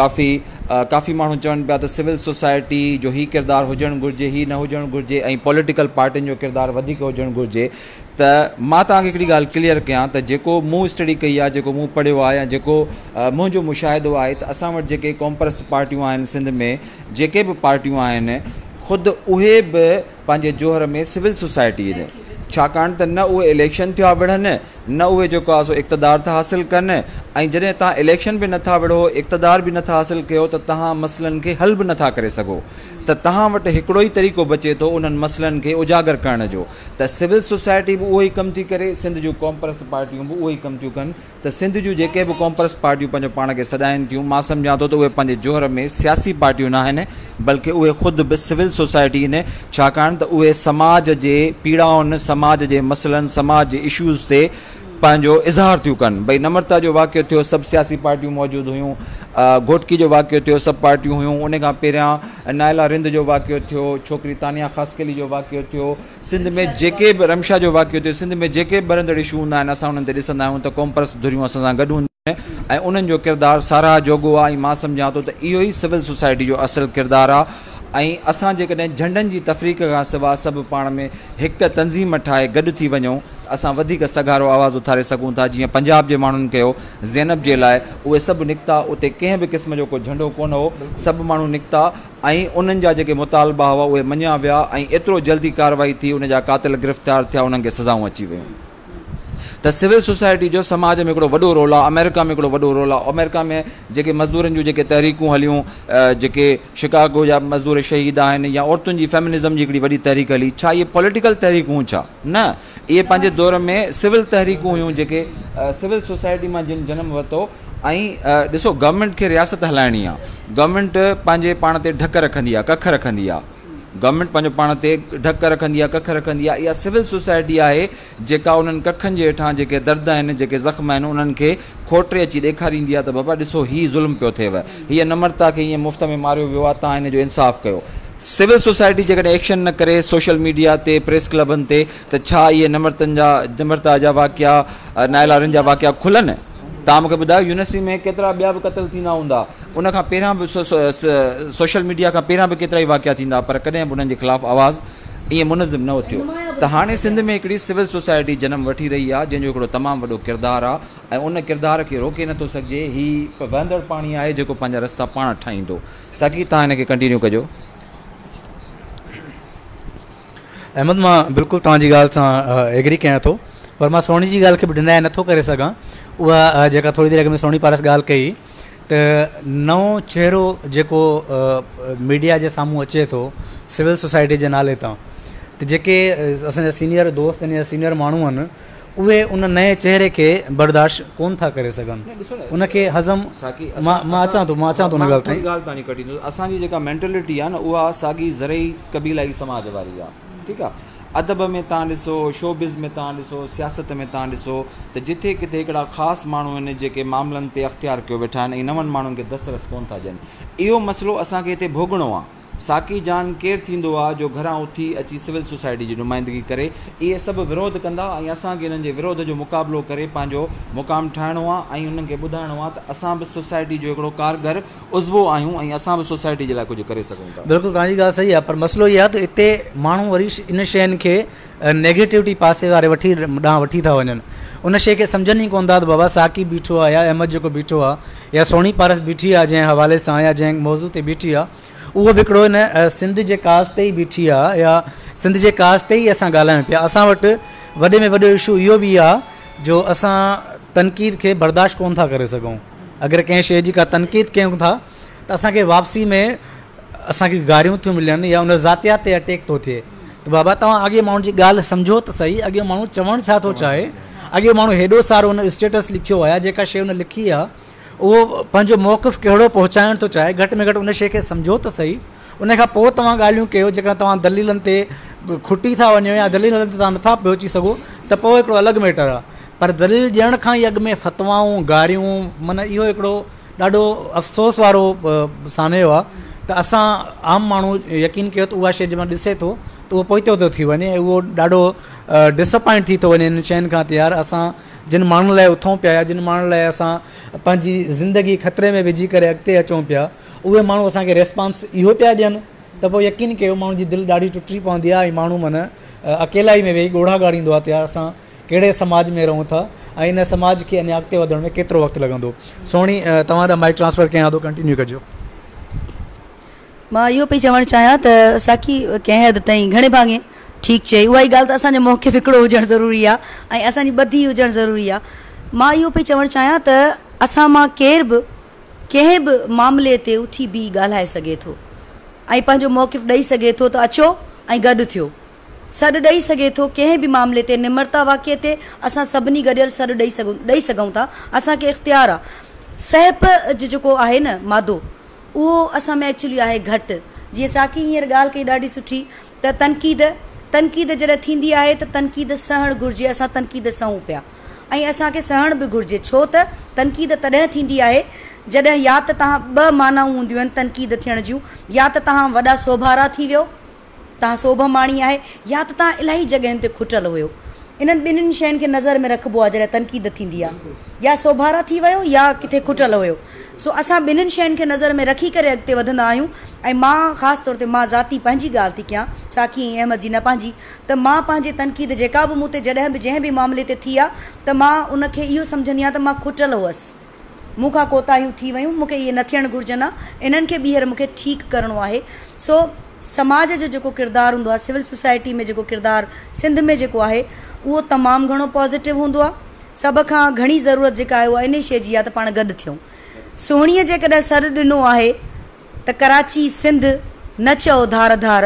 काफ़ी माण्हू चवनि पिया त सिविल सोसाइटी जो हीउ किरदारु हुजणु घुरिजे, हीउ न हुजणु घुरिजे, ऐं पॉलिटिकल पार्टियुनि जो किरदारु वधीक हुजणु घुरिजे। त मां तव्हांखे हिकिड़ी ॻाल्हि क्लियर कयां त जेको मूं स्टडी कई आहे, जेको मूं पढ़ियो आहे या जेको मुंहिंजो मुशाहिदो आहे त असां वटि जेके क़ौमपरस्त पार्टियूं आहिनि सिंध में, जेके बि पार्टियूं आहिनि, ख़ुदि उहे बि पंहिंजे जोहर में सिविल सोसाइटी आहिनि। छाकाणि त न उहे इलेक्शन थिया विढ़नि न उहे जेको आहे सो इक़्तिदार था हासिलु कनि ऐं जॾहिं तव्हां इलेक्शन बि नथा विढ़ो इक़्तिदार बि नथा हासिलु कयो त तव्हां मसइलनि खे हल बि नथा करे सघो त तव्हां वटि हिकिड़ो ई तरीक़ो बचे थो उन्हनि मसइलनि खे उजागर करण जो त सिविल सोसाइटी बि उहो ई कमु थी करे सिंध जूं कॉमपर्स पार्टियूं बि उहो ई कमु थियूं कनि त सिंध जूं जेके बि कॉमपर्स पार्टियूं पंहिंजो पाण खे सॾाइनि थियूं मां सम्झां थो त उहे पंहिंजे जोहर में सियासी पार्टियूं न आहिनि बल्कि उहे ख़ुदि बि सिविल सोसाइटी आहिनि छाकाणि त उहे समाज जे पीड़ाउनि समाज जे मसइलनि समाज जे इशूज़ ते पंहिंजो इज़हार थियूं कनि भई नम्रता जो वाक़ियो थियो सभु सियासी पार्टियूं मौजूदु हुयूं घोटकी जो वाक़ियो थियो सभु पार्टियूं हुयूं उन खां पहिरियां नायला रिंद जो वाक़ियो थियो छोकिरी तानिया ख़ासकेली जो वाक़ियो थियो सिंध में जेके बि रमशा जो वाक़ियो थियो सिंध में जेके बि ॿरंदड़ इशू हूंदा आहिनि असां उन्हनि ते ॾिसंदा आहियूं त कॉमपर्स धुरियूं असां सां गॾु हूंदियूं आहिनि ऐं उन्हनि जो किरदारु साराह जोॻो आहे ऐं मां सम्झां थो त इहो ई सिविल सोसाइटी जो असुलु किरदारु आहे ऐं असां जेकॾहिं झंडनि जी तफ़रीक़ खां सवाइ सभु पाण में हिकु तंज़ीम ठाहे गॾु थी वञूं असां वधीक सगारो आवाज़ उथारे सघूं था जीअं पंजाब जे माण्हुनि कयो ज़ैनब जे लाइ उहे सभु निकिता उते कंहिं बि क़िस्म जो को झंडो कोन हो सभु माण्हू निकिता ऐं उन्हनि जा जेके मुतालबा हुआ उहे मञिया विया ऐं एतिरो जल्दी कार्रवाई थी उन जा क़ातिल गिरफ़्तार थिया उन्हनि खे सज़ाऊं अची वियूं त सिविल सोसाइटी जो समाज में हिकिड़ो वॾो रोल आहे अमेरिका में हिकिड़ो वॾो रोल आहे अमेरिका में जेके मज़दूरनि जूं जेके तहरीकूं हलियूं जेके शिकागो जा मज़दूर शहीद आहिनि या औरतुनि जी फेमिनिज़म जी हिकिड़ी वॾी तहरीक हली छा इहे पॉलिटिकल तहरीकूं छा न इहे पंहिंजे दौर में सिविल तहरीकूं हुयूं जेके सिविल सोसाइटी मां जिन जनमु वरितो ऐं ॾिसो गवर्नमेंट खे रियासत हलाइणी आहे गवर्नमेंट पंहिंजे पाण ते ढक रखंदी आहे कख रखंदी आहे गवर्नमेंट पंहिंजो पाण ते ढक रखंदी आहे कख रखंदी आहे इहा सिविल सोसाइटी आहे जेका उन्हनि कखनि जे हेठां जेके दर्द आहिनि जेके ज़ख़्म आहिनि उन्हनि खे खोटे अची ॾेखारींदी आहे त बाबा ॾिसो हीअ ज़ुल्म पियो थिएव हीअ नम्रता खे हीअं मुफ़्त में मारियो वियो आहे तव्हां हिन जो इंसाफ़ कयो सिविल सोसाइटी जेकॾहिं एक्शन न करे सोशल मीडिया ते प्रेस क्लबनि ते त छा इहे नम्रता जा वाक़िया नायलारनि जा वाक़िया खुलनि तव्हां मूंखे ॿुधायो यूनिवर्सिटी में केतिरा ॿिया बि क़तल थींदा हूंदा उन खां पहिरियां बि सोशल मीडिया खां पहिरियां बि केतिरा ई वाक़िया थींदा पर कॾहिं बि उन्हनि जे ख़िलाफ़ु आवाज़ु ईअं मुनज़िम न थियो त हाणे सिंध में हिकिड़ी सिविल सोसाइटी जनम वठी रही आहे जंहिंजो हिकिड़ो तमामु वॾो किरदारु आहे ऐं उन किरदार खे रोके नथो सघिजे हीउ वहंदड़ पाणी आहे जेको पंहिंजा रस्ता पाण ठाहींदो साकी तव्हां हिन खे कंटिन्यू कजो अहमद मां बिल्कुलु तव्हांजी ॻाल्हि सां एग्री कयां थो पर मां सोनी जी ॻाल्हि खे बि डिनाए नथो करे सघां उहा जेका थोरी देरि अॻु में सोनी पारस ॻाल्हि कई त नओं चहिरो जेको मीडिया जे साम्हूं अचे थो सिविल सोसाइटी जे नाले तां त जेके असांजा सीनियर दोस्त आहिनि या सीनियर माण्हू आहिनि उहे उन नए चहिरे खे बर्दाश्त कोन था करे सघनि उनखे हज़म मां अचां थो उन ॻाल्हि ताईं तव्हांजी कटी असांजी जेका मेंटेलिटी आहे न उहा साॻी ज़रई क़बीलाई समाज वारी आहे ठीकु आहे अदब में तव्हां ॾिसो शोबिज़ में तव्हां ॾिसो सियासत में तव्हां ॾिसो त जिथे किथे हिकिड़ा ख़ासि माण्हू आहिनि जेके मामलनि ते अख़्तियार कयो वेठा आहिनि ऐं नवनि माण्हुनि खे दस्तरस कोन था ॾियनि इहो मसइलो असांखे हिते भोगणो आहे साकी जान केरु थींदो आहे जो घरां उथी अची सिविल सोसाइटी जी नुमाइंदगी करे इहे सभु विरोध कंदा ऐं असांखे हिननि जे विरोध जो मुक़ाबिलो करे पंहिंजो मुक़ाम ठाहिणो आहे ऐं उन्हनि खे ॿुधाइणो आहे त असां बि सोसाइटी जो हिकिड़ो कारगर उज़वो आहियूं ऐं असां बि सोसाइटी जे लाइ कुझु करे सघूं था बिल्कुलु तव्हांजी ॻाल्हि सही आहे पर मसइलो इहो आहे त हिते माण्हू वरी इन शयुनि खे नेगेटिविटी पासे वारे ॾांहुं वठी था वञनि उन शइ खे सम्झनि ई कोन था त बाबा साकी बीठो आहे या अहमद जेको बीठो आहे या सोनी पारस बीठी आहे जंहिं हवाले सां या जंहिं मौज़ू ते बीठी आहे उहो बि हिकिड़ो हिन सिंध जे काज़ ते ई बीठी आहे या सिंध जे काज़ ते ई असां ॻाल्हायूं पिया असां वटि वॾे में वॾो इशू इहो बि आहे जो असां तनक़ीद खे बर्दाश्त कोन था करे सघूं अगरि कंहिं शइ जी का तनक़ीद कयूं था त असांखे वापसी में असांखे गारियूं थियूं मिलनि या उन ज़ातियात ते अटैक थो थिए त बाबा तव्हां अॻे माण्हू जी ॻाल्हि सम्झो त सही अॻे माण्हू चवणु छा थो चाहे अॻे माण्हू हेॾो सारो हुन स्टेटस लिखियो आहे जेका शइ हुन लिखी आहे उहो पंहिंजो मौक़िफ़ कहिड़ो पहुचाइणु थो चाहे घटि में घटि उन शइ खे सम्झो त सही उन खां पोइ तव्हां ॻाल्हियूं कयो जेका तव्हां दलीलनि ते खुटी था वञो या दलीलनि ते तव्हां नथा पहुची सघो त पोइ हिकिड़ो अलॻि मैटर आहे पर दलील ॾियण खां ई अॻु में फ़तवाऊं गारियूं माना इहो हिकिड़ो ॾाढो अफ़सोस वारो साम्हूं आहे त असां आम माण्हू यकीन कयो त उहा शइ जंहिं महिल ॾिसे थो त उहो पोइते थो थी वञे उहो ॾाढो डिसअपॉइंट थी थो वञे इन शयुनि खां त यार असां जिन माण्हुनि लाइ उथूं पिया या जिन माण्हुनि लाइ असां पंहिंजी ज़िंदगी ख़तरे में विझी करे अॻिते अचूं पिया उहे माण्हू असांखे रिस्पॉन्स इहो पिया ॾियनि त पोइ यकीन कयो माण्हू जी दिलि ॾाढी टुटी पवंदी आहे ऐं माण्हू माना अकेलाई में वेही ॻोढ़ा ॻाढ़ींदो आहे त यार असां कहिड़े समाज में रहूं था ऐं इन समाज खे अञा अॻिते वधण में केतिरो वक़्तु लॻंदो सोणी तव्हां ॾांहुं माइक ट्रांसफर कयां थो कंटिन्यू कजो मां इहो पई चवणु चाहियां त साकी कंहिं हद ताईं घणे भाङे ठीकु चई, उहा ई ॻाल्हि त असांजो मौक़िफ़ हिकिड़ो हुजणु ज़रूरी आहे ऐं असांजी ॿधी हुजणु ज़रूरी आहे। मां इहो पई चवणु चाहियां त असां मां केर बि कंहिं बि मामले ते उथी बीही ॻाल्हाए सघे थो ऐं पंहिंजो मौक़िफ़ ॾेई सघे थो, त अचो ऐं गॾु थियो, सॾु ॾेई सघे थो कंहिं बि मामले ते, निमरता वाक्य ते असां सभिनी गॾियल सॾु ॾेई सघूं था, असांखे इख़्तियार आहे। सहप जेको आहे न मादो, उहो असां में एक्चुअली आहे घटि। जीअं साकी हींअर ॻाल्हि कई ॾाढी सुठी, त तनक़ीद जॾहिं थींदी आहे त तनक़ीद सहणु घुरिजे, असां तनक़ीद सहूं पिया ऐं असांखे सहण बि घुरिजे, छो त तनक़ीद तॾहिं थींदी आहे जॾहिं या त तव्हां ॿ मानाऊं हूंदियूं आहिनि तनक़ीद थियण जूं, या त तव्हां वॾा सोभारा थी वियो, तव्हां सोभ माणी आहे, या त तव्हां इलाही जॻहियुनि ते खुटल हुयो। इन्हनि ॿिन्हिनि शयुनि खे नज़र में रखिबो आहे जॾहिं तनक़ीद थींदी आहे, या सोभारा थी वियो या किथे खुटल हुयो। सो असां ॿिन्हिनि शयुनि खे नज़र में रखी करे अॻिते वधंदा आहियूं। ऐं मां ख़ासि तौर ते मां ज़ाती पंहिंजी ॻाल्हि थी कयां, साकी अहमद जी न पंहिंजी, त मां पंहिंजे तनक़ीद जेका बि मूं ते जॾहिं बि जंहिं बि मामले ते थी आहे, त मां उनखे इहो सम्झंदी आहियां त मां खुटल हुअसि, मूंखां कोताहियूं थी वियूं, मूंखे इहे न थियणु घुरिजनि, इन्हनि खे ॿीहर मूंखे ठीकु करिणो आहे। सो समाज जो जेको किरदारु हूंदो आहे, सिविल सोसाइटी में जेको किरदारु सिंध में जेको आहे, उहो तमामु घणो पॉज़िटिव हूंदो आहे। सभ खां घणी ज़रूरत जेका आहे उहा इन शइ जी आहे त पाण गॾु थियूं। सोणीअ जेकॾहिं सॾु ॾिनो आहे त कराची सिंध न चओ धार धार,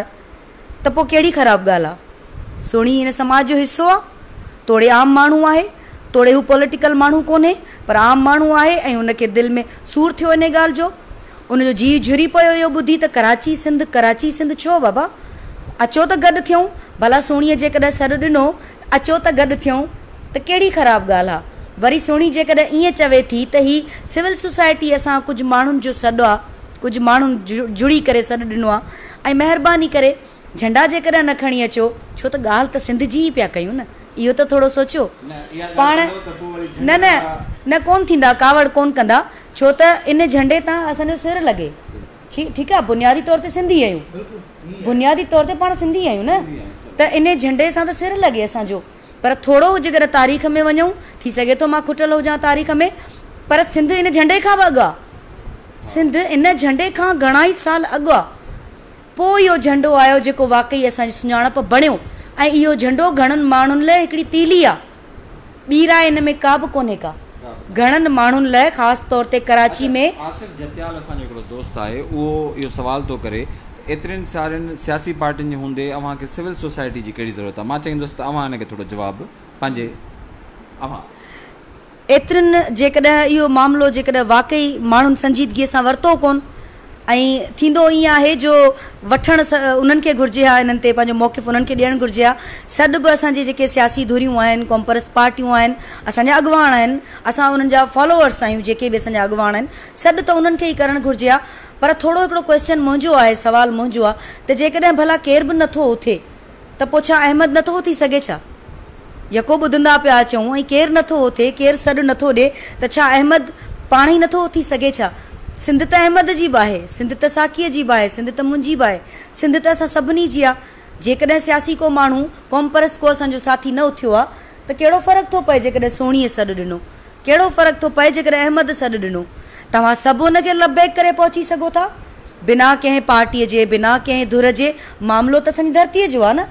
त पोइ कहिड़ी ख़राबु ॻाल्हि आहे। सोणी हिन समाज जो हिसो आहे, तोड़े आम माण्हू आहे, तोड़े हू पॉलिटिकल माण्हू कोन्हे, पर आम माण्हू आहे ऐं हुनखे दिलि में सूरु थियो इन ॻाल्हि जो, उनजो जी झुरी पियो इहो ॿुधी त कराची सिंध छो बाबा, अचो त गॾु थियूं। भला सोणीअ जेकॾहिं सॾु ॾिनो, अचो त गॾु थियूं, त कहिड़ी ख़राबु ॻाल्हि आहे। वरी सोणी जेकॾहिं ईअं चवे थी त ही सिविल सोसाइटी असां कुझु माण्हुनि जो सॾु आहे, कुझु माण्हुनि जुड़ी करे सॾु ॾिनो आहे, ऐं महिरबानी करे झंडा जेकॾहिं न खणी अचो, छो त ॻाल्हि त सिंध जी ई पिया कयूं न, इहो त थोरो सोचियो। पाण न कोन थींदा, कावड़ कोन कंदा, छो त इन झंडे तां असांजो सिर लॻे। ठीकु आहे, बुनियादी तौर ते सिंधी आहियूं, बुनियादी तौर ते पाण सिंधी आहियूं न, त इन झंडे सां त सिर लॻे असांजो। पर थोरो जेकॾहिं तारीख़ में वञूं, थी सघे थो मां खुटल हुजां तारीख़ में, पर सिंध इन झंडे खां बि अॻु आहे, सिंध इन झंडे खां घणा ई साल अॻु आहे। पोइ इहो झंडो आयो जेको वाक़ई असांजी सुञाणप बणियो, ऐं इहो झंडो घणनि माण्हुनि लाइ हिकिड़ी तीली आहे, ॿी राय इन में का बि कोन्हे का। घणनि माण्हुनि लाइ ख़ासि तौर ते कराची में आसिफ जतियाल असांजो हिकिड़ो दोस्त आहे, उहो इहो सुवाल थो करे, एतिरनि सारनि सियासी पार्टियुनि जे हूंदे अव्हांखे सिविल सोसाइटी जी कहिड़ी ज़रूरत आहे। मां चईंदुसि त अव्हां हिनखे थोरो जवाबु पंहिंजे एतिरनि जेकॾहिं इहो मामिलो जेकॾहिं वाक़ई माण्हुनि संजीदगीअ सां वरितो कोन, ऐं थींदो ईअं आहे जो वठणु उन्हनि खे घुरिजे हा, इन्हनि ते पंहिंजो मौक़िफ़ उन्हनि खे ॾियणु घुरिजे हा। सॾु बि असांजे जेके सियासी धुरियूं आहिनि, कॉम्परस्त पार्टियूं आहिनि, असांजा अॻुवान आहिनि, असां उन्हनि जा फॉलोअर्स आहियूं, जेके बि असांजा अॻुवान आहिनि, सॾु त उन्हनि खे ई करणु घुरिजे हा। पर थोरो हिकिड़ो क्वेश्चन मुंहिंजो आहे, सुवालु मुंहिंजो आहे, त जेकॾहिं भला केर बि नथो उथे, त पोइ छा अहमद नथो उथी सघे छा? यको ॿुधंदा पिया अचूं ऐं केरु नथो उथे, केरु सॾु नथो ॾिए, त छा अहमद पाण ई नथो उथी सघे छा? सिंध त अहमद जी बि आहे, सिंध त साकीअ जी बि आहे, सिंध त मुंहिंजी बि आहे, सिंध त असां सभिनी जी आहे। जेकॾहिं सियासी को माण्हू कॉम्परस्त को असांजो साथी न उथियो आहे, त कहिड़ो फ़र्क़ु थो पए जेकॾहिं सोणीअ सॾु ॾिनो, कहिड़ो फ़र्क़ु थो पए जेकॾहिं अहमद सॾु ॾिनो। तव्हां सभु हुनखे लबैक करे पहुची सघो था, बिना कंहिं पार्टीअ जे, बिना कंहिं धुर जे। मामिलो त असांजी धरतीअ जो आहे न।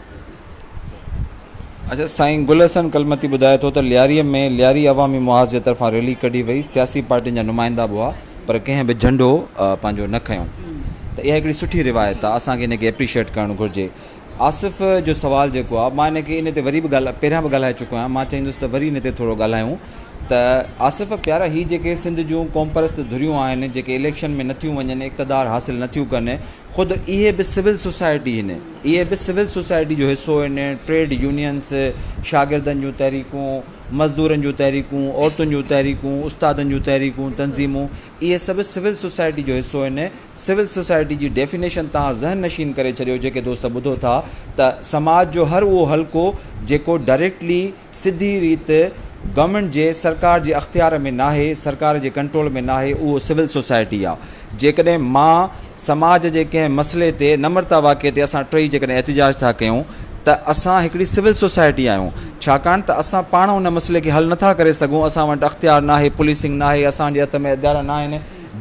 अच्छा, साईं गुल हसन कलमती ॿुधाए थो त लियारीअ में लियारी अवामी मुआज़ जे तरफ़ां रैली कढी वई, सियासी पार्टियुनि जा नुमाइंदा बि हुआ, पर कंहिं बि झंडो पंहिंजो न खयों, त इहा हिकिड़ी सुठी रिवायत आहे, असांखे हिनखे एप्रिशिएट करणु घुरिजे। आसिफ़ जो सुवालु जेको आहे, मां हिनखे इन ते वरी बि पहिरियां बि ॻाल्हाए चुको आहियां, मां चईंदुसि त वरी इन ते थोरो ॻाल्हायूं त आसिफ़ प्यारा, ही जेके सिंध जूं कॉम्परस्त धुरियूं आहिनि, जेके इलेक्शन में नथियूं वञनि, इक़्तदार हासिलु नथियूं कनि, ख़ुदि इहे बि सिविल सोसाइटी आहिनि, इहे बि सिविल सोसाइटी जो हिसो आहिनि। ट्रेड यूनियन्स, शागिर्दनि जूं तहरीकूं, मज़दूरनि जूं तहरीकूं, औरतुनि जूं तहरीकूं, उस्तादनि जूं तहरीकूं, तंज़ीमूं, इहे सभु सिविल सोसाइटी जो हिसो आहिनि। सिविल सोसाइटी जी डेफिनेशन तव्हां ज़हन नशीन करे छॾियो, जेके दोस्त ॿुधो था, त समाज जो हर उहो हल्को जेको डायरेक्टली सिधी रीति गवर्नमेंट जे सरकार जे अख़्तियार में नाहे, सरकार जे कंट्रोल में नाहे, उहो सिविल सोसाइटी आहे। जेकॾहिं मां समाज जे कंहिं मसइले ते, नम्रता वाक़े ते असां टई जेकॾहिं एहतिजाज था कयूं, त असां हिकिड़ी सिविल सोसाइटी आहियूं, छाकाणि त असां पाण उन मसइले खे हल नथा करे सघूं, असां वटि अख़्तियार नाहे, पुलिसिंग नाहे, असांजे हथ में इदारा न आहिनि।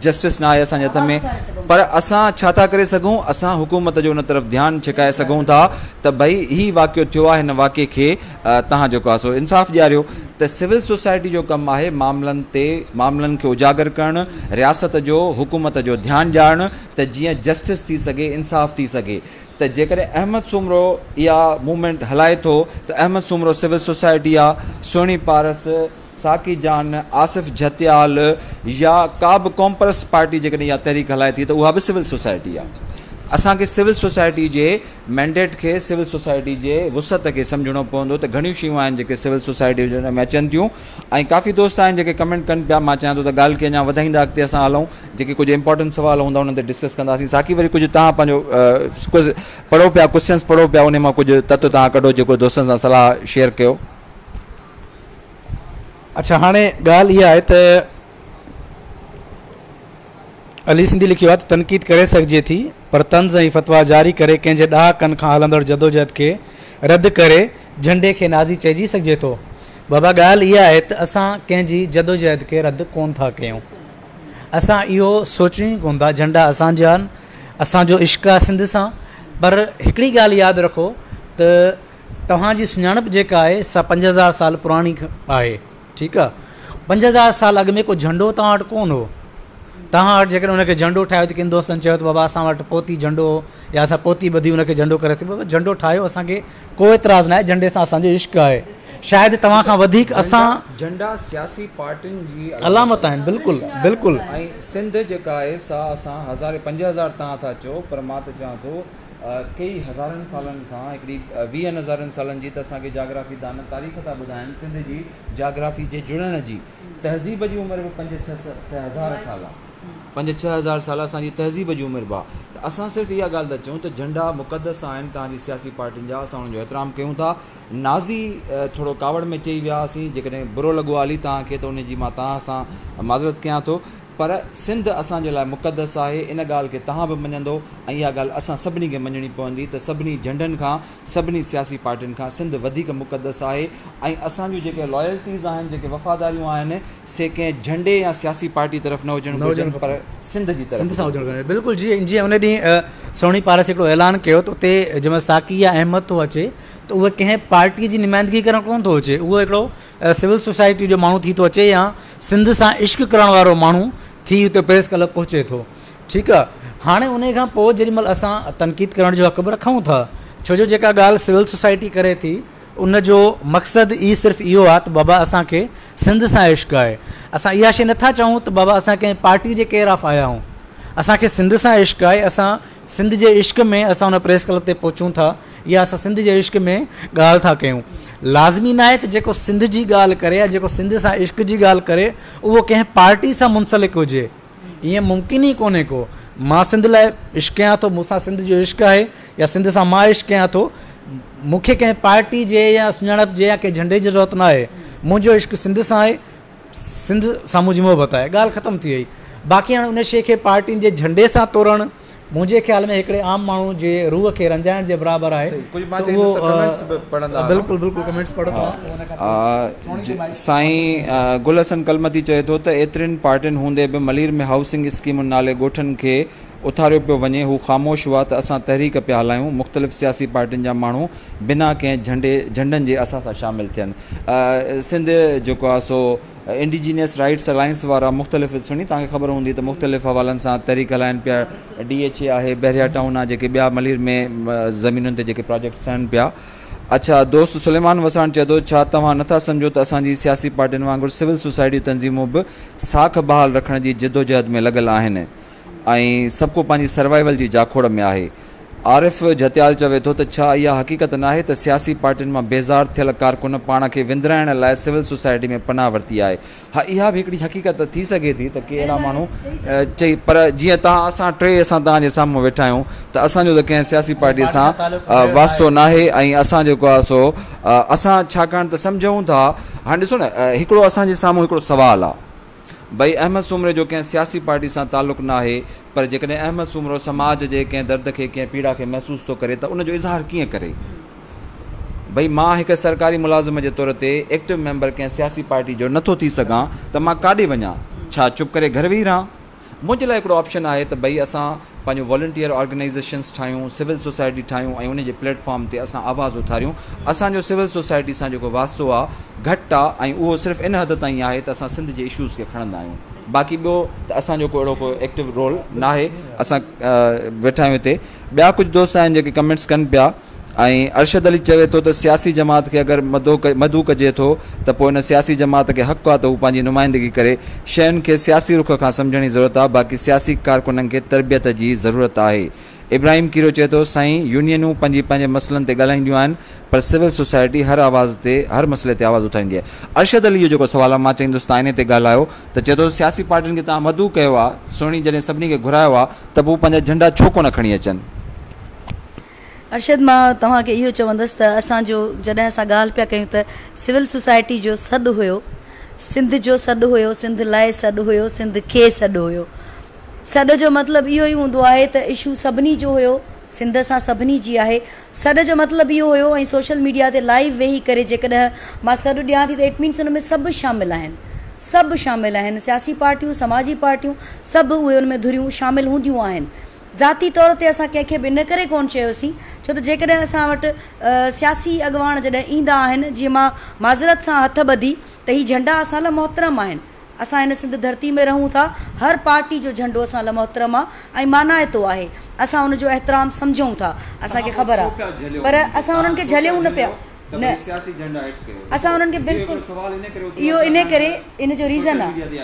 जस्टिस न आहे असांजे हथ में, पर असां छा था करे सघूं, असां हुकूमत जो उन तरफ़ ध्यानु छिकाए सघूं था त भई ही वाक़ियो थियो आहे, हिन वाक़िए खे तव्हां जेको आहे सो इंसाफ़ ॾियारियो। त सिविल सोसाइटी जो कमु आहे मामलनि खे उजागर करणु, रियासत जो हुकूमत जो ध्यानु ॾियारणु त जीअं जस्टिस थी सघे, इंसाफ़ थी सघे। त जेकॾहिं अहमद सूमरो इहा मूवमेंट हलाए थो त अहमद सूमरो सिविल सोसाइटी आहे, सुहिणी पारस, साकी जान, आसिफ़ जतियाल या का बि कॉम्परस पार्टी जेकॾहिं इहा तहरीक हलाए थी त उहा बि सिविल सोसाइटी आहे। असांखे सिविल सोसाइटी जे मैंडेट खे, सिविल सोसाइटी जे वुसत खे सम्झणो पवंदो त घणियूं शयूं आहिनि जेके सिविल सोसाइटी में अचनि थियूं। ऐं काफ़ी दोस्त आहिनि जेके कमेंट कनि पिया, मां चाहियां थो त ॻाल्हि खे अञा वधाईंदा अॻिते असां हलूं, जेके कुझु इंपॉर्टेंट सुवाल हूंदा उन्हनि ते डिस्कस कंदासीं। साकी वरी कुझु तव्हां पंहिंजो कुझु पढ़ो पिया, क्वेश्चन्स पढ़ो पिया, उन मां कुझु तत्व तव्हां कढो जेको दोस्तनि सां सलाह शेयर कयो। अच्छा, हाणे ॻाल्हि इहा आहे त अली सिंधी लिखियो आहे त तनक़ीद करे सघिजे थी, पर तंज़ ऐं फ़तवा जारी करे कंहिंजे ॾहाकनि खां हलंदड़ जदोजहद खे रद्द करे झंडे खे नाज़ी चइजी सघिजे थो। बाबा, ॻाल्हि इहा आहे त असां कंहिंजी जदोजहद खे रद्द कोन था कयूं, असां इहो सोचूं ई कोन था। झंडा असांजा आहिनि, असांजो इश्क़ आहे सिंध सां। पर हिकिड़ी ॻाल्हि यादि रखो त तव्हांजी सुञाणप जेका आहे सा 5000 साल पुराणी आहे, ठीकु आहे। 5000 साल अॻु में को झंडो तव्हां वटि कोन हो। तव्हां वटि जेकॾहिं हुनखे झंडो ठाहियो त किन दोस्तनि चयो त बाबा असां वटि पोती झंडो या असां पोती ॿधी हुनखे झंडो करे सघूं। बाबा झंडो ठाहियो, असांखे को एतिराज़ु न आहे, झंडे सां असांजो इश्क़ आहे। शायदि तव्हां खां वधीक असां झंडा सियासी पार्टियुनि जी अलामत आहिनि, बिल्कुलु बिल्कुलु। ऐं सिंध जेका आहे सा असां 5000 तव्हां था चओ, पर मां त चवां थो कई हज़ारनि सालनि खां, हिकिड़ी 20,000 सालनि जी त असांखे जाग्राफी दान तारीख़ था ॿुधाइनि सिंध जी जाग्राफी जे जुड़ण जी। तहज़ीब जी उमिरि बि 5-6 हज़ार साल आहे, 5-6 हज़ार साल असांजी तहज़ीब जी उमिरि बि आहे। त असां सिर्फ़ु इहा ॻाल्हि था चऊं त झंडा मुक़दस आहिनि तव्हांजी सियासी पार्टियुनि जा, असां उन्हनि जो एतिराम कयूं था। नाज़ी थोरो कावड़ में चई विया हुआसीं, जेकॾहिं बुरो लॻो आहे तव्हांखे त उनजी मां तव्हां सां माज़रत कयां थो, पर सिंध असांजे लाइ मुक़दस आहे। इन ॻाल्हि खे तव्हां बि मञंदो ऐं इहा ॻाल्हि असां सभिनी खे मञणी पवंदी त सभिनी झंडनि खां, सभिनी सियासी पार्टियुनि खां सिंध वधीक मुक़दस आहे। ऐं असांजूं जेके लॉयल्टीज़ आहिनि, जेके वफ़ादारियूं आहिनि, से कंहिं झंडे या सियासी पार्टी तरफ़ न हुजणु, पर सिंध जी तरफ़ सां हुजणु घुरिजे। बिल्कुलु जीअं उन ॾींहुं सोणी पारस हिकिड़ो ऐलान कयो त उते जंहिंमहिल साकी या अहमद थो अचे त उहे कंहिं पार्टीअ जी नुमाइंदगी करणु कोन थो अचे, उहो हिकिड़ो सिविल सोसाइटी जो माण्हू थी थो अचे या सिंध सां इश्क़ करण वारो माण्हू थी हुते प्रेस क्लब पहुचे थो, ठीकु आहे। हाणे उन खां पोइ जेॾीमहिल असां तनक़ीद करण जो हक़ बि रखूं था, छो जो जेका ॻाल्हि सिविल सोसाइटी करे थी उन जो मक़सदु ई सिर्फ़ु इहो आहे त बाबा असांखे सिंध सां इश्क़ आहे। असां इहा शइ नथा चऊं त बाबा असां कंहिं पार्टी जे केराफ़ आया आहियूं, असांखे सिंध सां इश्क़ आहे। असां सिंध जे इश्क़ में असां हुन प्रेस क्लब ते पहुचूं था या असां सिंध जे इश्क़ में ॻाल्हि था कयूं। लाज़मी न आहे त जेको सिंध जी ॻाल्हि करे या जेको सिंध सां इश्क़ जी ॻाल्हि करे उहो कंहिं पार्टी सां मुंसलिक हुजे, ईअं मुमकिन ई कोन्हे को। मां सिंध लाइ इश्क़ कयां थो, मूंसां सिंध जो इश्क़ आहे या सिंध सां मां इश्क़ कयां थो, मूंखे कंहिं पार्टी जे या सुञाणप जे या कंहिं झंडे जी ज़रूरत न आहे। मुंहिंजो इश्क़ सिंध सां आहे, सिंध सां मुंहिंजी मोहबत आहे, ॻाल्हि ख़तमु थी वई। बाक़ी हाणे उन शइ खे पार्टियुनि जे झंडे सां तोड़णु मुंहिंजे ख़्याल में हिकिड़े आम माण्हू जे रूह खे रंजाइण जे बराबरि आहे। बिल्कुलु बिल्कुलु कमेंट्स पढ़ो। साईं गुल हसन कलमती चए थो त एतिरनि पार्टियुनि हूंदे बि मलीर में हाउसिंग स्कीमुनि नाले ॻोठनि खे उथारियो पियो वञे, हू ख़ामोश हुआ त असां तहरीक पिया हलायूं। मुख़्तलिफ़ सियासी पार्टियुनि जा माण्हू बिना कंहिं झंडनि जे असां सां शामिलु थियनि। सिंध जेको आहे सो इंडिजीनियस राइट्स अलायंस वारा मुख़्तलिफ़ सुणी तव्हांखे ख़बर हूंदी त मुख़्तलिफ़ हवालनि सां तहरीक हलाइनि पिया। DHA आहे, बहरिया टाउन आहे, जेके ॿिया मलीर में ज़मीनुनि ते जेके प्रोजेक्ट्स आहिनि पिया। अच्छा, दोस्त सुलेमान वसाण चए थो छा तव्हां नथा सम्झो त असांजी सियासी पार्टियुनि वांगुरु सिविल सोसाइटी तंज़ीमूं बि साख बहाल रखण जी जिदोजहद में लॻल आहिनि ऐं सभु को पंहिंजी सर्वाइवल जी जाखोड़ में आहे। आरिफ़ जतियाल चवे थो त छा इहा हक़ीक़त न आहे त सियासी पार्टियुनि मां बेज़ार थियल कारकुन पाण खे विंदराइण लाइ सिविल सोसाइटी में पनाह वरिती आहे? हा, इहा बि हिकिड़ी हक़ीक़त थी सघे थी त के अहिड़ा माण्हू चई, पर जीअं असां तव्हांजे साम्हूं वेठा आहियूं त असांजो त कंहिं सियासी पार्टीअ सां वास्तो न आहे। ऐं असां जेको आहे सो असां छाकाणि त सम्झूं था, हाणे ॾिसो न, हिकिड़ो असांजे साम्हूं हिकिड़ो सुवालु आहे भई अहमद सूमरे जो कंहिं सियासी पार्टी सां तालुक़ु न आहे, पर जेकॾहिं अहमद सूमरो समाज जे कंहिं दर्द खे, कंहिं पीड़ा खे महसूस थो करे त उनजो इज़हार कीअं करे? भई मां हिकु सरकारी मुलाज़िम जे तौर ते एक्टिव मेंबर कंहिं सियासी पार्टी जो नथो थी सघां त मां काॾे वञा? छा चुप करे घर वेही रहां? मुंहिंजे लाइ हिकिड़ो ऑप्शन आहे त भई असां पंहिंजो वॉलंटियर ऑर्गेनाइज़ेशन्स ठाहियूं, सिविल सोसाइटी ठाहियूं ऐं उन जे प्लेटफॉर्म ते असां आवाज़ उथारियूं। असांजो सिविल सोसाइटी सां जेको वास्तो आहे घटि आहे ऐं उहो सिर्फ़ु इन हद ताईं आहे त असां सिंध जे इशूज़ खे खणंदा आहियूं। बाक़ी ॿियो त असांजो को अहिड़ो को एक्टिव रोल न आहे। असां वेठा आहियूं हिते। ॿिया कुझु दोस्त आहिनि जेके कमेंट्स कनि पिया ऐं अरशद अली चवे थो त सियासी जमात खे अगरि मदू कजे थो त पोइ हिन सियासी जमात खे हक़ु आहे त हू पंहिंजी नुमाइंदगी करे। शयुनि खे सियासी रुख खां सम्झण जी ज़रूरत आहे, बाक़ी सियासी कारकुननि खे तरबियत जी ज़रूरत आहे। इब्राहिम कीरो चए थो साईं यूनियनूं पंहिंजे मसइलनि ते ॻाल्हाईंदियूं आहिनि पर सिविल सोसाइटी हर मसइले ते आवाज़ उठाईंदी आहे। अरशद अली जो जेको सुवाल आहे मां चईंदुसि तव्हां इन ते ॻाल्हायो त चए थो सियासी पार्टियुनि खे तव्हां मदू कयो आहे, सुहिणी जॾहिं सभिनी खे घुरायो आहे त पोइ पंहिंजा झंडा छो कोन खणी अचनि? अर्शद, मां तव्हांखे इहो चवंदसि त असांजो जॾहिं असां ॻाल्हि पिया कयूं त सिविल सोसाइटी जो सॾु हुयो, सिंध जो सॾु हुयो, सिंध लाइ सॾु हुयो, सिंध खे सॾु हुयो। सॾ जो मतिलबु इहो ई हूंदो आहे त इशू सभिनी जो हुयो, सिंध सां सभिनी जी आहे। सॾ जो मतिलबु इहो हुयो ऐं सोशल मीडिया ते लाइव वेही करे जेकॾहिं मां सॾु ॾियां थी त इट मीन्स हुन में सभु शामिलु आहिनि, सभु शामिलु आहिनि। सियासी पार्टियूं, समाजी पार्टियूं, सभु उहे हुन में धुरियूं शामिलु हूंदियूं आहिनि। ज़ाती तौर ते असां कंहिंखे बि इन करे कोन चयोसीं छो त जेकॾहिं असां वटि सियासी अॻुवान जॾहिं ईंदा आहिनि, जीअं मां माज़रत सां हथ ॿधी त हीअ झंडा असां लाइ मोहतरम आहिनि। असां हिन सिंध धरती में रहूं था, हर पार्टी जो झंडो असां लाइ मोहतरम आहे ऐं मानाइतो आहे। असां हुनजो एहतराम सम्झूं था, असांखे ख़बर आहे, पर असां हुननि खे झलियूं न पिया। न, असां हुननि खे बिल्कुलु इहो इन करे इन जो रीज़न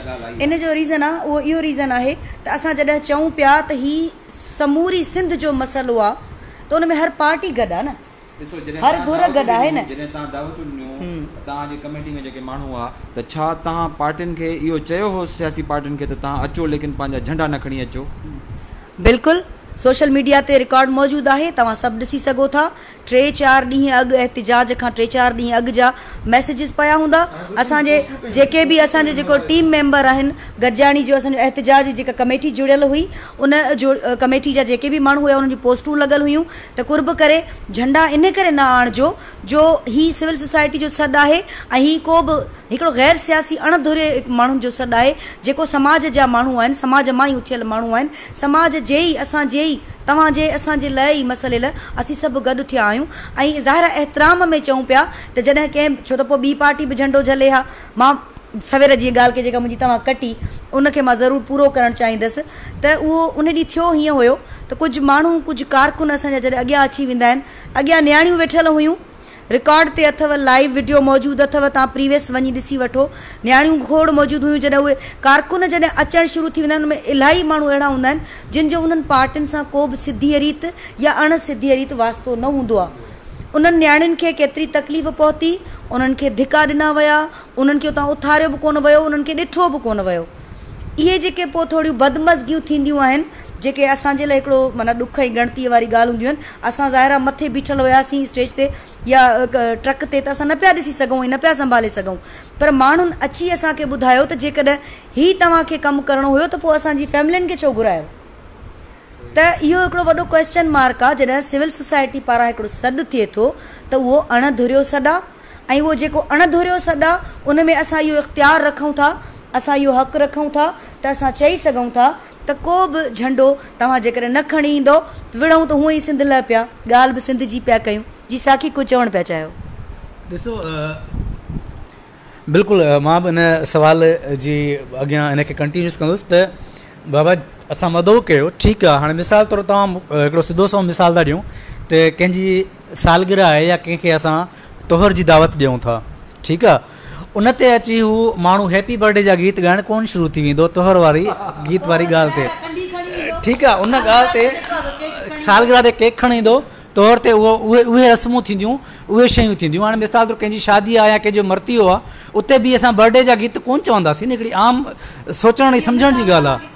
आहे उहो इहो रीज़न आहे त असां जॾहिं चऊं पिया त हीअ समूरी सिंध जो मसइलो आहे त उन में हर पार्टी गॾु आहे न, हर धुर गॾु आहे न। जॾहिं तव्हां दावतूं ॾिनियूं तव्हांजी कमेटी में जेके माण्हू हुआ त छा तव्हां पार्टियुनि खे इहो चयो हो, सियासी पार्टियुनि खे, त तव्हां अचो लेकिन पंहिंजा झंडा न खणी अचो? बिल्कुलु, सोशल मीडिया ते रिकॉर्ड मौजूदु आहे, तव्हां सभु ॾिसी सघो था। 3-4 ॾींहं अॻु एहतिजाज खां 3-4 ॾींहं अॻु जा मैसेजिस पिया हूंदा। असांजे जेके बि असांजे जेको टीम मेंबर आहिनि, गॾिजाणी जो असांजो एहतिजाज जी जेका कमेटी जुड़ियल हुई, उन जो कमेटी जा जेके बि माण्हू हुआ उन्हनि जी पोस्टूं लॻल हुयूं त कुर्ब करे झंडा इन करे न आणिजो जो ही सिविल सोसाइटी जो सॾु आहे ऐं ही को बि हिकिड़ो गैर सियासी अणधुरे माण्हुनि जो सॾु आहे जेको समाज जा माण्हू आहिनि, समाज मां ई उथियल माण्हू आहिनि। समाज जे ई, असांजे ई, तव्हांजे असांजे लाइ ई मसइले लाइ असीं सभु गॾु थिया आहियूं ऐं ज़ाहिर एहतराम में चऊं पिया त जॾहिं कंहिं, छो त पोइ ॿी पार्टी बि झंडो झले हा। मां सवेर जी ॻाल्हि खे जेका मुंहिंजी तव्हां कटी उनखे मां ज़रूरु पूरो करणु चाहींदसि त उहो उन ॾींहुं थियो हीअं हुयो त कुझु माण्हू, कुझु कारकुन असांजा जॾहिं अॻियां अची वेंदा आहिनि, अॻियां नियाणियूं वेठियल हुयूं, रिकॉर्ड ते अथव, लाइव वीडियो मौजूदु अथव, तव्हां प्रीवियस वञी ॾिसी वठो। नियाणियूं खोड़ मौजूदु हुयूं। जॾहिं उहे कारकुन जॾहिं अचणु शुरू थी वेंदा आहिनि, उनमें इलाही माण्हू अहिड़ा हूंदा आहिनि जिन जो उन्हनि पार्टियुनि सां को बि सिधी रीत या अण सिधी रीत वास्तो न हूंदो आहे। उन्हनि नियाणियुनि खे केतिरी तकलीफ़ पहुती, उन्हनि खे धिका ॾिना विया, उन्हनि खे उतां उथारियो बि कोन वियो, उन्हनि खे ॾिठो बि कोन वियो। इहे जेके पोइ थोरियूं बदमज़गियूं थींदियूं आहिनि, जेके असांजे लाइ हिकिड़ो माना ॾुख ऐं गणतीअ वारी ॻाल्हि हूंदियूं आहिनि। असां ज़ाहिर आहे मथे बीठल हुयासीं स्टेज ते या ट्रक ते, त असां न पिया ॾिसी सघूं ऐं न पिया संभाले सघूं, पर माण्हुनि अची असांखे ॿुधायो त जेकॾहिं हीउ तव्हांखे कमु करिणो हुयो त पोइ असांजी फैमिलियुनि खे छो घुरायो? त इहो हिकिड़ो वॾो क्वेश्चन मार्क आहे। जॾहिं सिविल सोसाइटी पारां हिकिड़ो सॾु थिए थो त उहो अणधुरियो सॾु आहे ऐं उहो जेको अणधुरियो सॾु आहे उन में असां इहो इख़्तियार रखूं था, असां इहो हक़ु रखूं था त असां चई सघूं था त को बि झंडो तव्हां जेकॾहिं न खणी ईंदो विढ़ूं त हूअं ई सिंध लाइ पिया, ॻाल्हि बि सिंध जी पिया कयूं। जी साखी कुझु चवणु पिया चाहियो? ॾिसो, बिल्कुलु मां बि इन सुवाल जी अॻियां हिनखे कंटिन्यूस कंदुसि त बाबा असां मदो कयो, ठीकु आहे। हाणे मिसाल तौरु तव्हां हिकिड़ो सिधो सो मिसाल था ॾियूं त कंहिंजी सालगिरह आहे या कंहिंखे असां तोहर जी दावत ॾियूं था, ठीकु आहे। उन ते अची हू माण्हू हैप्पी बर्थडे जा गीत ॻाइणु कोन शुरू थी वेंदो तोहर वारी गीत वारी ॻाल्हि ते, ठीकु आहे। उन ॻाल्हि ते सालगिरह ते केक खणी ईंदो, तौर ते उहे रस्मूं थींदियूं, उहे शयूं थींदियूं। हाणे मिसाल तौरु कंहिंजी शादी आहे या कंहिंजो मरतियो आहे, उते बि असां बर्थडे जा गीत कोन चवंदासीं न। हिकिड़ी आम सोचण ऐं सम्झण जी ॻाल्हि आहे।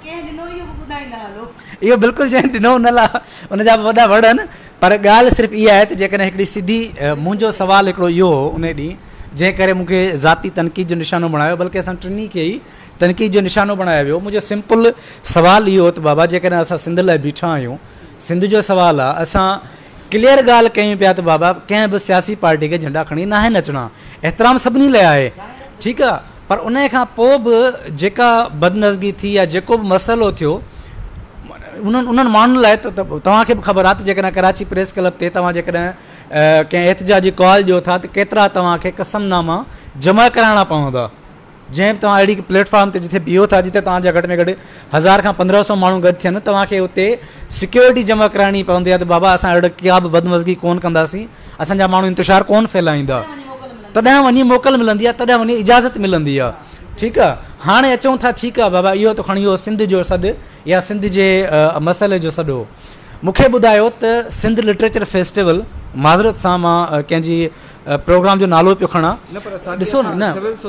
इहो बिल्कुलु जंहिं ॾिनो उन लाइ उनजा वॾा वड़ आहिनि, पर ॻाल्हि सिर्फ़ु इहा आहे त जेकॾहिं हिकिड़ी सिधी, मुंहिंजो सुवालु हिकिड़ो इहो हो उन ॾींहुं जंहिं करे मूंखे ज़ाती तनक़ीद जो निशानो बणायो, बल्कि असां टिनी खे ई तनक़ीद जो निशानो बणायो वियो। मुंहिंजो सिंपल सुवालु इहो त बाबा जेकॾहिं असां सिंध लाइ बीठा आहियूं, सिंध जो सुवालु आहे, असां क्लियर ॻाल्हि कयूं पिया त बाबा कंहिं बि सियासी पार्टी खे झंडा खणी न आहिनि अचिणा, एतिराम सभिनी लाइ आहे, ठीकु आहे। पर उन खां पोइ बि जेका बदनज़गी थी या जेको बि मसइलो थियो उन्हनि माण्हुनि लाइ त तव्हांखे बि ख़बर आहे त जेकॾहिं कराची प्रेस क्लब ते तव्हां जेकॾहिं कंहिं एहतिजाजी कॉल ॾियो था त केतिरा तव्हांखे कसमनामा जमा कराइणा पवंदा, जंहिं बि तव्हां अहिड़ी प्लेटफॉर्म ते जिथे बीहो था जिते तव्हांजा घटि में घटि 1000 खां 1500 माण्हू गॾु थियनि, तव्हांखे उते सिक्योरिटी जमा कराइणी पवंदी आहे त बाबा असां अहिड़ो का बि बदमज़गी कोन कंदासीं, असांजा माण्हू इंतिशार कोन फैलाईंदा, तॾहिं वञी मोकल मिलंदी आहे, तॾहिं वञी इजाज़त मिलंदी आहे। ठीकु आहे, हाणे अचूं था ठीकु आहे बाबा इहो त खणी वियो सिंध जो सॾु या सिंध जे मसइले जो सॾु। मूंखे ॿुधायो त सिंध लिटरेचर फेस्टिवल, माज़रत सां मां कंहिंजी प्रोग्राम जो नालो पियो खणा, ॾिसो न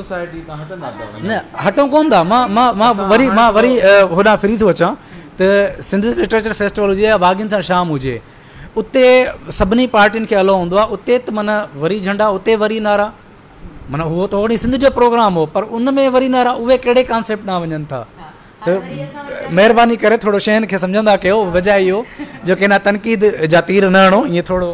न हटूं कोन था, मां वरी होॾां फ्री थो अचां त सिंध लिटरेचर फेस्टिवल हुजे या बाग़ीन सां शाम हुजे, उते सभिनी पार्टियुनि खे हलो हूंदो आहे, उते त माना वरी झंडा, उते वरी नारा, माना उहो त ओड़ी सिंध जो प्रोग्राम हो पर उन में वरी नारा, उहे कहिड़े कॉन्सेप्ट न वञनि था। त महिरबानी करे थोरो शयुनि खे सम्झंदा कयो, बजाए इहो जो की न तनक़ीद जा तीर न हणो, ईअं थोरो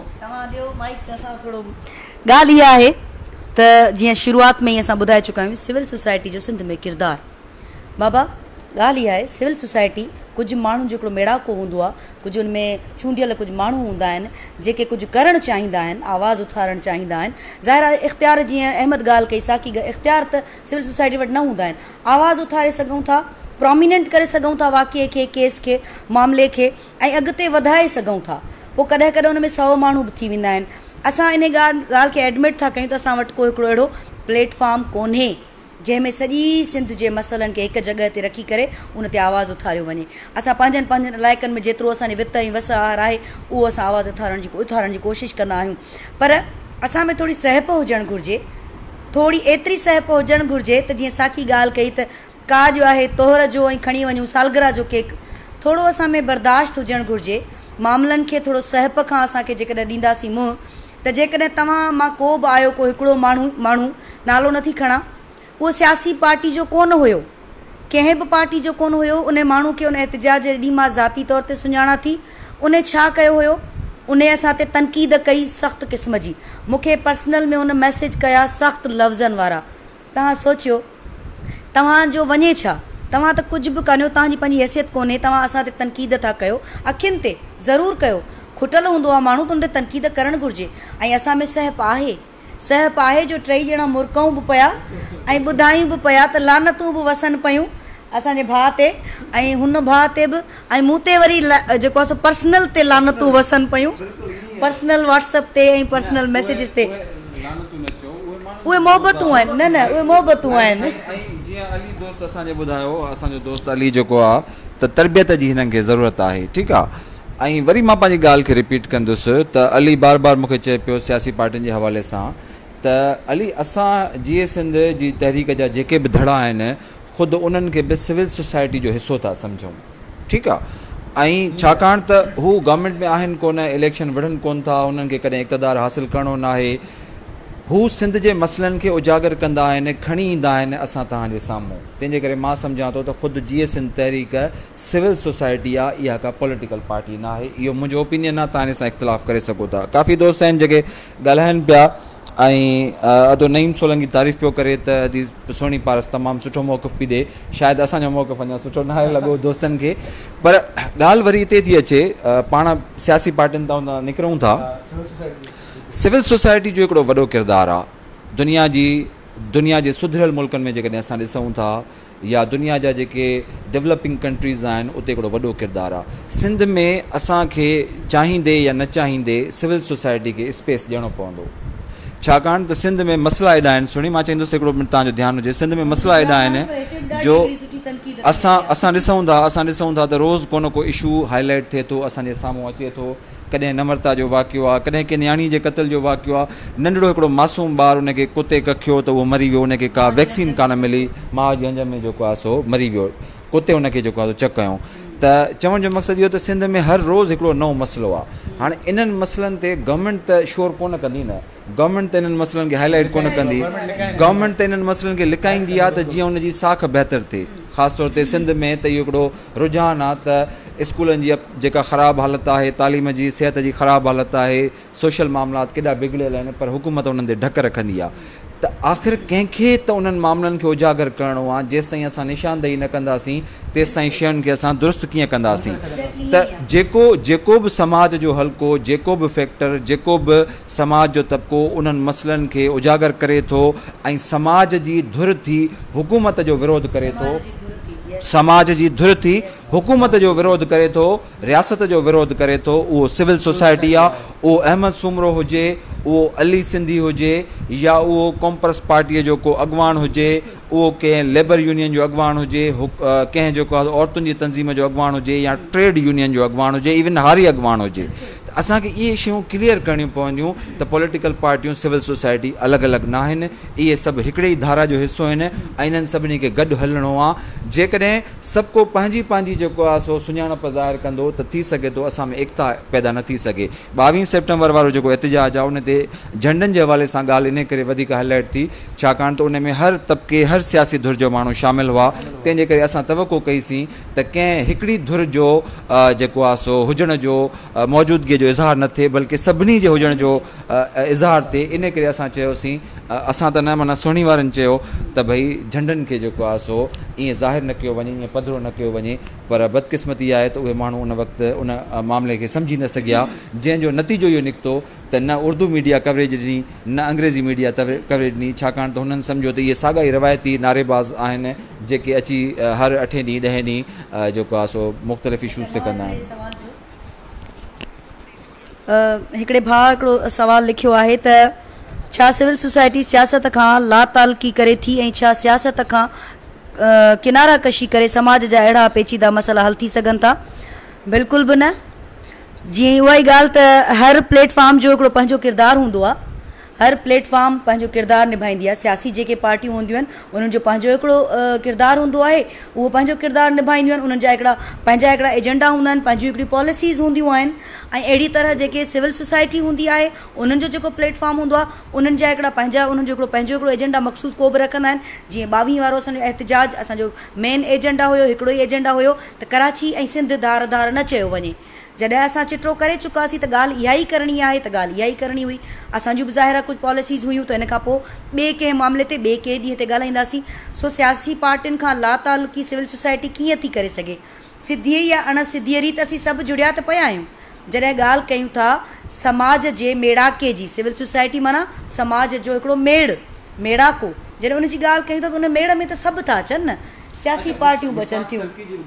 ॻाल्हि इहा आहे त जीअं शुरूआति में ई असां ॿुधाए चुका आहियूं सिविल सोसाइटी जो सिंध में किरदारु। बाबा ॻाल्हि इहा आहे सिविल सोसाइटी कुझु माण्हुनि जो हिकिड़ो मेड़ाको हूंदो आहे, कुझु हुन में चूंडियल कुझु माण्हू हूंदा आहिनि जेके कुझु करणु चाहींदा आहिनि, आवाज़ु उथारणु चाहींदा आहिनि। ज़ाहिर आहे इख़्तियार, जीअं अहमद ॻाल्हि कई साकी इख़्तियार त सिविल सोसाइटी वटि न हूंदा आहिनि, आवाज़ु उथारे सघूं था, प्रोमिनेंट करे सघूं था वाक़िए खे, केस खे, मामले खे, ऐं अॻिते वधाए सघूं था। पोइ कॾहिं कॾहिं हुन में 100 माण्हू बि थी वेंदा आहिनि। असां इन ॻाल्हि खे एडमिट था कयूं त असां वटि को हिकिड़ो अहिड़ो प्लेटफॉर्म कोन्हे जंहिंमें सॼी सिंध जे मसइलनि खे हिकु जॻह ते रखी करे उन ते आवाज़ु उथारियो वञे। असां पंहिंजनि इलाइक़नि में जेतिरो असांजे वित ऐं वसार आहे उहो असां आवाज़ु उथारण जी कोशिशि कंदा आहियूं, पर असां में थोरी सहप हुजणु घुरिजे, थोरी एतिरी सहप हुजणु घुरिजे त जीअं साकी ॻाल्हि कई त का जो आहे तोहर जो ऐं खणी वञूं सालगिरह जो केक, थोरो असां में बर्दाश्त हुजणु घुरिजे, मामलनि खे थोरो सहप खां असांखे जेकॾहिं ॾींदासीं मुंहुं त जेकॾहिं तव्हां मां को बि आयो, को हिकिड़ो माण्हू नालो नथी खणा, उहो सियासी पार्टी जो कोन हुयो, कंहिं बि पार्टी जो कोन हुयो, उन माण्हू खे उन एहतिजाज जॾहिं मां ज़ाती तौर ते सुञाणा थी, उन छा कयो हुयो, उन असां ते तनक़ीद कई सख़्तु क़िस्म जी, मूंखे पर्सनल में उन मैसेज कया सख़्तु लफ़्ज़नि वारा। तव्हां सोचियो तव्हांजो वञे छा, तव्हां त कुझु बि कान्हो, तव्हांजी पंहिंजी हैसियत कोन्हे, तव्हां असां ते तनक़ीद था कयो, अखियुनि ते ज़रूरु कयो, खुटल हूंदो आहे माण्हू त उन ते तनक़ीद करणु घुरिजे। ऐं असां में सहप आहे जो 3 ॼणा मुरकऊं बि पिया ऐं ॿुधायूं बि पिया त लानतूं बि वसनि पियूं असांजे भाउ ते ऐं हुन भाउ ते बि, ऐं मूं ते वरी जेको आहे पर्सनल ते लानतूं वसनि पियूं, पर्सनल व्हाट्सअप ते ऐं पर्सनल मैसेजिस ते। उहे मोहबतूं आहिनि, न उहे मोहबतूं आहिनि। जीअं अली दोस्त असांजे ॿुधायो, असांजो दोस्त अली जेको आहे त तरबियत जी हिननि खे ज़रूरत आहे, ठीकु आहे। ऐं वरी मां पंहिंजी ॻाल्हि खे रिपीट कंदुसि त अली बार बार मूंखे चए पियो सियासी पार्टियुनि जे हवाले सां त अली असां जीअं सिंध जी तहरीक जा जेके बि धड़ा आहिनि ख़ुदि उन्हनि खे बि सिविल सोसाइटी जो हिसो था सम्झूं, ठीकु आहे। ऐं छाकाणि त हू गवर्नमेंट में आहिनि कोन, इलेक्शन विढ़नि कोन था, उन्हनि खे कॾहिं इक़्तिदार हासिलु करिणो न आहे, हू सिंध जे मसइलनि खे उजागर कंदा आहिनि, खणी ईंदा आहिनि असां तव्हांजे साम्हूं। तंहिंजे करे मां सम्झां थो त ख़ुदि जीअं सिंध तहरीक सिविल सोसाइटी आहे, इहा का पॉलिटिकल पार्टी न आहे। इहो मुंहिंजो ओपिनियन आहे, तव्हां हिन सां इख़्तिलाफ़ु करे सघो था। काफ़ी दोस्त आहिनि जेके ॻाल्हाइनि पिया ऐं अदो नईम सोलंगी तारीफ़ पियो करे त अदी सुहिणी पारस तमामु सुठो मौक़िफ़ पई ॾे, शायदि असांजो मौक़िफ़ अञा सुठो न आहे लॻो दोस्तनि खे, पर ॻाल्हि वरी हिते थी अचे, पाण सियासी पार्टियुनि तां निकिरूं था, सिविल सोसाइटी जो हिकिड़ो वॾो किरदारु आहे। दुनिया जे सुधरियल मुल्कनि में जेकॾहिं असां ॾिसूं था या दुनिया जा जेके डेवलपिंग कंट्रीज़ आहिनि उते हिकिड़ो वॾो किरदारु आहे। सिंध में असांखे चाहींदे या न चाहींदे सिविल सोसाइटी खे स्पेस ॾियणो पवंदो, छाकाणि त सिंध में मसइला एॾा आहिनि। सुणी मां चईंदुसि हिकिड़ो मिनट तव्हांजो ध्यानु हुजे, सिंध में मसइला एॾा आहिनि जो असां ॾिसूं था त रोज़ को न को इशू हाईलाइट थिए थो, असांजे साम्हूं अचे थो। कॾहिं नम्रता जो वाक़ियो आहे, कॾहिं कंहिं नियाणी जे क़तल जो वाक़ियो आहे, नंढड़ो हिकिड़ो मासूम ॿारु उनखे कुते कखियो त उहो मरी वियो, उनखे का वैक्सीन कान मिली, माउ जे हंज में जेको आहे सो मरी वियो, कुते उनखे जेको आहे चक कयूं। त चवण जो मक़सदु इहो त सिंध में हर रोज़ु हिकिड़ो नओं मसइलो आहे। हाणे इन्हनि मसइलनि ते गवर्नमेंट त शोर कोन कंदी, न गवर्नमेंट त इन्हनि मसइलनि खे हाईलाइट कोन कंदी, गवर्नमेंट त इन्हनि मसइलनि खे लिकाईंदी आहे त जीअं उनजी साख बहितर थिए। ख़ासि तौर ते सिंध में त इहो हिकिड़ो रुझान आहे त स्कूलनि जी जेका ख़राबु हालत आहे, तालीम जी सिहत जी ख़राबु हालत आहे, सोशल मामलात केॾा बिगड़ियल आहिनि, पर हुकूमत उन्हनि ते ढक रखंदी आहे। त आख़िर कंहिंखे त उन्हनि मामलनि खे उजागर करिणो आहे। जेसि ताईं असां निशानदेही न कंदासीं तेसि ताईं शयुनि खे असां दुरुस्त कीअं कंदासीं। त जेको बि समाज जो हल्को, जेको बि फैक्टर, जेको बि समाज जो तबिको उन्हनि मसइलनि खे उजागर करे थो ऐं समाज जी धुर थी हुकूमत जो विरोध करे थो, समाज जी धुर थी हुकूमत जो विरोध करे थो, रियासत जो विरोध करे थो, उहो सिविल सोसाइटी आहे। उहो अहमद सुमरो हुजे, उहो अली सिंधी हुजे, या उहो कॉम्प्रेस पार्टीअ जो को अॻवान हुजे, उहो कंहिं लेबर यूनियन जो अॻवान हुजे, कंहिं जेको आहे औरतुनि जी तंज़ीम जो अॻवान हुजे, या ट्रेड यूनियन जो अॻवान हुजे, इवन हारी अॻवान हुजे। त असांखे इहे शयूं क्लियर करणियूं पवंदियूं त पॉलिटिकल पार्टियूं सिविल सोसाइटी अलॻि अलॻि न आहिनि, इहे सभु हिकिड़े ई धारा जो हिसो आहिनि ऐं इन्हनि सभिनी खे गॾु हलणो आहे। जेकॾहिं सभु को पंहिंजी पंहिंजी जेको आहे सो सुञाणप ज़ाहिर कंदो त थी सघे थो असां में एकता पैदा न थी सघे। 22 सेप्टेम्बर वारो जेको एहतिजाज आहे उन ते झंडनि जे हवाले सां ॻाल्हि इन करे वधीक हाईलाइट थी छाकाणि त उन में हर तबिके हर सियासी धुर जो माण्हू शामिल हुआ। तंहिंजे करे असां तवक़ो कईसीं त कंहिं हिकिड़ी धुर जो जेको आहे सो हुजण जो मौजूदगीअ जो इज़हार न थिए, बल्कि सभिनी जे हुजण जो इज़हार थिए। इन करे असां चयोसीं, असां त न माना सुहिणी वारनि चयो त भई झंडनि खे जेको आहे सो ईअं ज़ाहिर न कयो वञे, ईअं पधिरो न कयो वञे, पर बदकिस्मती आहे त उहे माण्हू उन वक़्तु उन मामले खे सम्झी न सघिया, जंहिंजो नतीजो इहो निकितो त न उर्दू मीडिया कवरेज ॾिनी न अंग्रेज़ी मीडिया कवरेज ॾिनी, छाकाणि त हुननि सम्झो त इहे साॻा ई रवायती नारेबाज़ आहिनि जेके अची हर 8 ॾींहं 10 ॾींहं जेको आहे सो मुख़्तलिफ़ इशूज़ ते कंदा आहिनि। हिकिड़े भाउ हिकिड़ो सवालु लिखियो आहे त छा सिविल सोसाइटी सियासत खां लातालुकी करे थी ऐं छा सियासत खां किनारा कशी करे समाज जा अहिड़ा पेचीदा मसइला हल थी सघनि था? बिल्कुलु बि न। जीअं उहा ई ॻाल्हि त हर प्लेटफॉर्म जो हिकिड़ो पंहिंजो किरदारु हूंदो आहे, हर प्लेटफॉर्म पंहिंजो किरदारु निभाईंदी आहे। सियासी जेके पार्टियूं हूंदियूं आहिनि उन्हनि जो पंहिंजो हिकिड़ो किरदारु हूंदो आहे, उहो पंहिंजो किरदारु निभाईंदियूं आहिनि, उन्हनि जा पंहिंजा हिकिड़ा एजेंडा हूंदा आहिनि, पंहिंजूं हिकिड़ी पॉलिसीज़ हूंदियूं आहिनि। ऐं अहिड़ी तरह जेके सिविल सोसाइटी हूंदी आहे उन्हनि जो जेको प्लेटफॉर्म हूंदो आहे उन्हनि जा हिकिड़ा पंहिंजा उन्हनि जो पंहिंजो हिकिड़ो एजेंडा मख़सूस को बि रखंदा आहिनि। जीअं 22 वारो असांजो एहतिजाज असांजो मेन एजेंडा हुयो, हिकिड़ो ई एजेंडा हुयो त कराची ऐं सिंध धार धार न चयो वञे। जॾहिं असां चिटो करे चुकासीं त ॻाल्हि इहा ई करणी आहे, त ॻाल्हि इहा ई करणी हुई। असांजूं बि ज़ाहिर कुझु पॉलिसीज़ हुयूं, त इन खां पोइ ॿिए कंहिं मामले ते ॿिए कंहिं ॾींहं ते ॻाल्हाईंदासीं। सो सियासी पार्टियुनि खां लातालुकी सिविल सोसाइटी कीअं थी करे सघे? सिधीअ या अणसिधीअ रीति असीं सभु जुड़िया त पिया आहियूं। जॾहिं ॻाल्हि कयूं था समाज जे मेड़ाके जी, सिविल सोसाइटी माना समाज जो हिकिड़ो मेड़ाको, जॾहिं उनजी ॻाल्हि कयूं था त उन मेड़ में त सभु था अचनि न, सियासी पार्टियूं बचनि थियूं।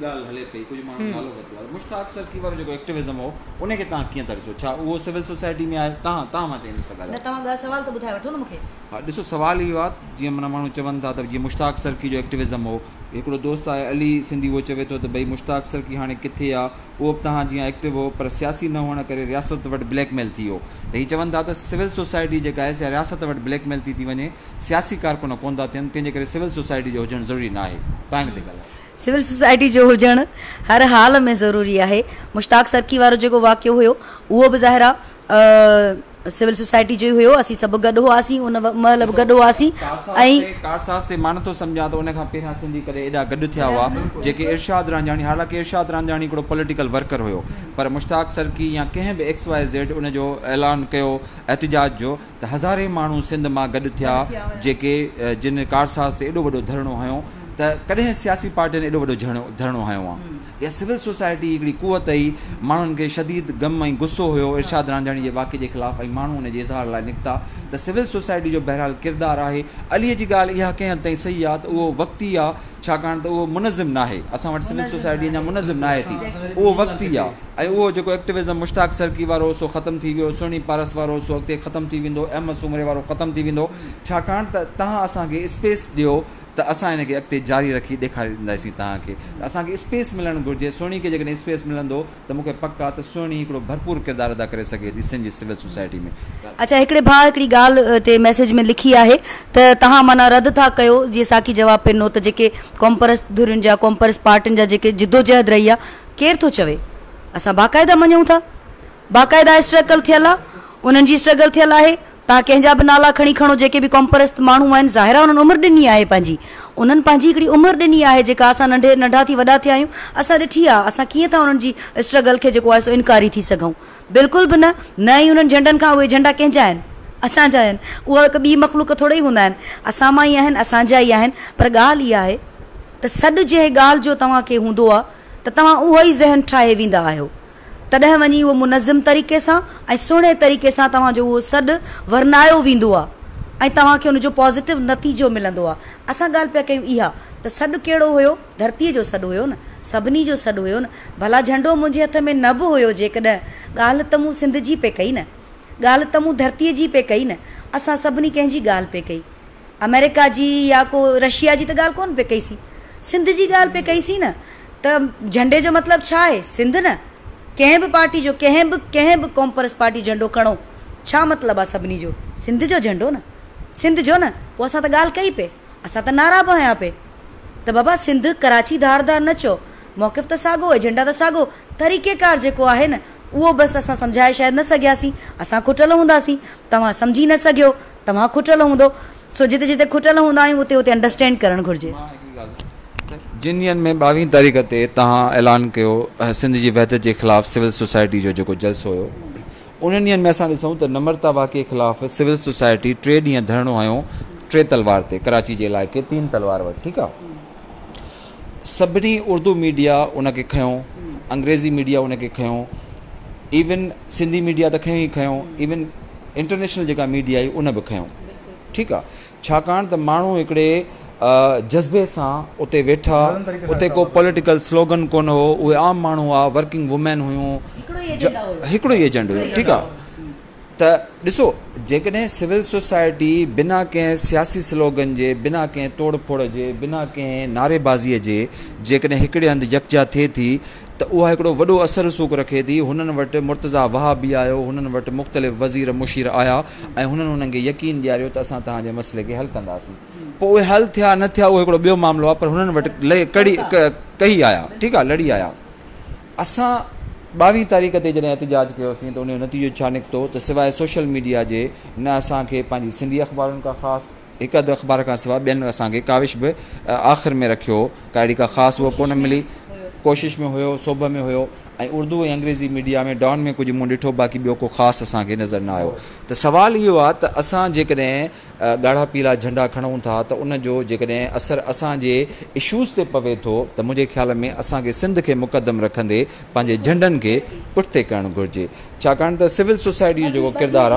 मुश्ताक सरकी वारो जेको एक्टिविज़म हो उनखे तव्हां कीअं था ॾिसो? छा उहो सिविल सोसाइटी में आहे? तव्हां मां चईंदुसि न, तव्हां सवाल त ॿुधाए वठो न मूंखे। हा, ॾिसो सवाल इहो आहे, जीअं माना माण्हू चवनि था त जीअं मुश्ताक सरकी जो एक्टिविज़म हो, हिकिड़ो दोस्त आहे अली सिंधी, उहो चवे थो त भई मुश्ताक सरकी हाणे किथे आहे? उहो बि तव्हां जीअं एक्टिव हो पर सियासी न हुअण करे रियासत वटि ब्लैकमेल थी वियो। त हीअ चवनि था त सिविल सोसाइटी जेका आहे से रियासत वटि ब्लैकमेल थी वञे, सियासी कारकुन कोन था थियनि, तंहिंजे करे सिविल सोसाइटी जो हुजणु ज़रूरी न आहे। तव्हां हिन ते ॻाल्हायो। सिविल सोसाइटी जो हुजणु हर हाल में ज़रूरी आहे। मुश्ताक सरकी वारो जेको वाक़ियो हुयो उहो बि ज़ाहिर आहे सिविल सोसाइटी जो ई हुयो। असीं सभु गॾु हुआसीं, उन महिल बि गॾु हुआसीं। ऐं कारसाज़ ते मां नथो सम्झां त उन खां पहिरियां सिंधी करे एॾा गॾु थिया हुआ जेके इरशाद रांझाणी, हालांकि इरशाद रांझाणी हिकिड़ो पॉलिटिकल वर्कर हुयो, पर मुश्ताक सरकी या कंहिं बि XYZ उनजो ऐलान कयो एहतिजाज जो त हज़ारे माण्हू सिंध मां गॾु थिया जेके जिन कारसाज़ ते एॾो वॾो धरणो हयो त कॾहिं सियासी पार्टियुनि एॾो वॾो धरणो हयो आहे। इहा सिविल सोसाइटी हिकिड़ी कुवत ई, माण्हुनि खे शदीद गम ऐं गुस्सो हुयो इरशाद रांझाणी जे वाक़े जे ख़िलाफ़ु ऐं माण्हू हुन जे इज़हार लाइ निकिता। त सिविल सोसाइटी जो बहरहाल किरदारु आहे। अलीअ जी ॻाल्हि इहा कंहिं हद ताईं सही आहे त उहो वक़्ती आहे, छाकाणि त उहो मुनज़िम न आहे। असां वटि सिविल सोसाइटी अञा मुनज़िम न आहे थी, उहो वक़्ती आहे। ऐं उहो जेको एक्टिविज़म मुश्ताक सरकी वारो सो ख़तमु थी वियो, सुहिणी पारस वारो सो अॻिते ख़तमु थी वेंदो, अहमद सुमरे वारो ख़तमु थी वेंदो, छाकाणि त तव्हां असांखे स्पेस ॾियो त असां हिनखे अॻिते जारी रखी ॾेखारींदासीं तव्हांखे। असांखे स्पेस मिलणु घुरिजे। सुहिणी खे जेकॾहिं स्पेस मिलंदो त मूंखे पक आहे त सुहिणी हिकिड़ो भरपूर किरदारु अदा करे सघे थी सिंध जी सिविल सोसाइटी में। अच्छा, हिकिड़े भाउ हिकिड़ी ॻाल्हि ते मैसेज में लिखी आहे त तव्हां माना रद्द था कयो, जीअं साकी जवाबु ॾिनो त जेके कॉम्प्रेस धुरियुनि जा, कॉम्प्रेस पार्टियुनि जा जेके जिदोजहद रही आहे, केरु थो चवे? असां बाक़ाइदा मञूं था, बाक़ाइदा स्ट्रगल थियल आहे, उन्हनि जी स्ट्रगल थियल आहे। तव्हां कंहिंजा बि नाला खणो, जेके बि कॉम्प्रेस माण्हू आहिनि, ज़ाहिर आहे उन्हनि उमिरि ॾिनी आहे पंहिंजी, उन्हनि पंहिंजी हिकिड़ी उमिरि ॾिनी आहे जेका असां नंढा थी वॾा थिया आहियूं, असां ॾिठी आहे। असां कीअं था उन्हनि जी स्ट्रगल खे जेको आहे सो इनकारी थी सघूं? बिल्कुलु बि न। न ई उन्हनि झंडनि खां उहे झंडा कंहिंजा आहिनि, असांजा आहिनि, उहा हिकु ॿी मख़लूक थोरा ई हूंदा आहिनि, असां मां ई आहिनि, असांजा ई आहिनि। पर ॻाल्हि इहा आहे त सॾु जंहिं ॻाल्हि जो तव्हांखे हूंदो आहे त तव्हां उहो ई ज़हन ठाहे वेंदा आहियो, तॾहिं वञी उहो मुनज़िम तरीक़े सां ऐं सुहिणे तरीक़े सां तव्हांजो उहो सॾु वर्नायो वेंदो आहे ऐं तव्हांखे उनजो पॉज़िटिव नतीजो मिलंदो आहे। असां ॻाल्हि पिया कयूं इहा त सॾु कहिड़ो हुयो, धरतीअ जो सॾु हुयो न, सभिनी जो सॾु हुयो न। भला झंडो मुंहिंजे हथ में न बि हुयो, जेकॾहिं ॻाल्हि त मूं सिंध जी पे कई न, ॻाल्हि त मूं धरतीअ जी पे कई न, असां सभिनी कंहिंजी ॻाल्हि पे कई, अमेरिका जी या को रशिया जी त ॻाल्हि कोन पे कईसीं, सिंध जी ॻाल्हि पे कईसीं न। त झंडे जो मतिलबु छा आहे? सिंध न, कंहिं बि पार्टी जो, कंहिं बि कॉम्परस पार्टी झंडो खणो, छा मतिलबु आहे सभिनी जो? सिंध जो झंडो न, सिंध जो न। पोइ असां त ॻाल्हि कई पे, असां त नारा बि हयां पे त बाबा सिंध कराची धारदार न चओ, मौक़िफ़ त साॻियो, एजेंडा त साॻियो, तरीक़ेकार जेको आहे न उहो बसि असां सम्झाए शायदि न सघियासीं, असां खुटल हूंदासीं, तव्हां सम्झी न सघियो, तव्हां खुटल हूंदो। सो जिते जिते खुटल हूंदा आहियूं उते उते अंडरस्टैंड करणु घुरिजे। जिन ॾींहंनि में 22 तारीख़ ते तव्हां ऐलान कयो सिंध जी वहदत जे ख़िलाफ़ु सिविल सोसाइटी जो जेको जलसो हुयो, उन्हनि ॾींहंनि में असां ॾिसूं त नम्रता वाक़े ख़िलाफ़ु सिविल सोसाइटी 3 ॾींहं धरणो हयो 3 तलवार ते, कराची जे इलाइक़े 3 तलवार वटि, ठीकु आहे। सभिनी उर्दू मीडिया उनखे खयों, अंग्रेज़ी मीडिया उनखे खयों, इवन सिंधी मीडिया त खयों ई खयों, इवन इंटरनेशनल जेका मीडिया आई उन बि खयों, ठीकु आहे। छाकाणि त माण्हू हिकिड़े जज़्बे सां उते वेठा, उते को पॉलिटिकल स्लोगन कोन हो, उहे आम माण्हू हुआ, वर्किंग वुमेन हुयूं, हिकिड़ो ई एजेंडो हुयो, ठीकु आहे। त ॾिसो, जेकॾहिं सिविल सोसाइटी बिना कंहिं सियासी स्लोगन जे, बिना कंहिं तोड़ फोड़ जे, बिना कंहिं नारेबाज़ीअ जे जेकॾहिं हिकिड़े हंधि यकजा थिए थी त उहा हिकिड़ो वॾो असर रसूख़ रखे थी। हुननि वटि मुर्तज़ा वहाबी आयो, हुननि वटि मुख़्तलिफ़ वज़ीर मुशीर आया ऐं हुननि खे यकीन ॾियारियो त असां तव्हांजे मसइले खे हल कंदासीं। पोइ उहे हल थिया न थिया उहो हिकिड़ो ॿियो मामिलो आहे, पर हुननि वटि कही आया, ठीकु आहे, लड़ी आया। असां 22 तारीख़ ते जॾहिं एहतिजाज कयोसीं त उनजो नतीजो छा निकितो त सवाइ सोशल मीडिया जे न असांखे पंहिंजी सिंधी अख़बारुनि खां ख़ासि हिकु अधु अख़बार खां सवाइ ॿियनि असांखे काविश बि आख़िर में रखियो, का अहिड़ी का ख़ासि उहा कोन मिली, कोशिश में हुयो, सोभ में हुयो, ऐं उर्दू ऐं अंग्रेज़ी मीडिया में डॉन में कुझु मूं ॾिठो, बाक़ी ॿियो को ख़ासि असांखे नज़र न आयो। त सुवालु इहो आहे त असां जेकॾहिं ॻाढ़ा पीला झंडा खणूं था त उनजो जेकॾहिं असरु असांजे इशूज़ ते पवे थो त मुंहिंजे ख़्याल में असांखे सिंध खे मुक़दम रखंदे पंहिंजे झंडनि खे पुठिते करणु घुरिजे। छाकाणि त सिविल सोसाइटी जो जेको किरदारु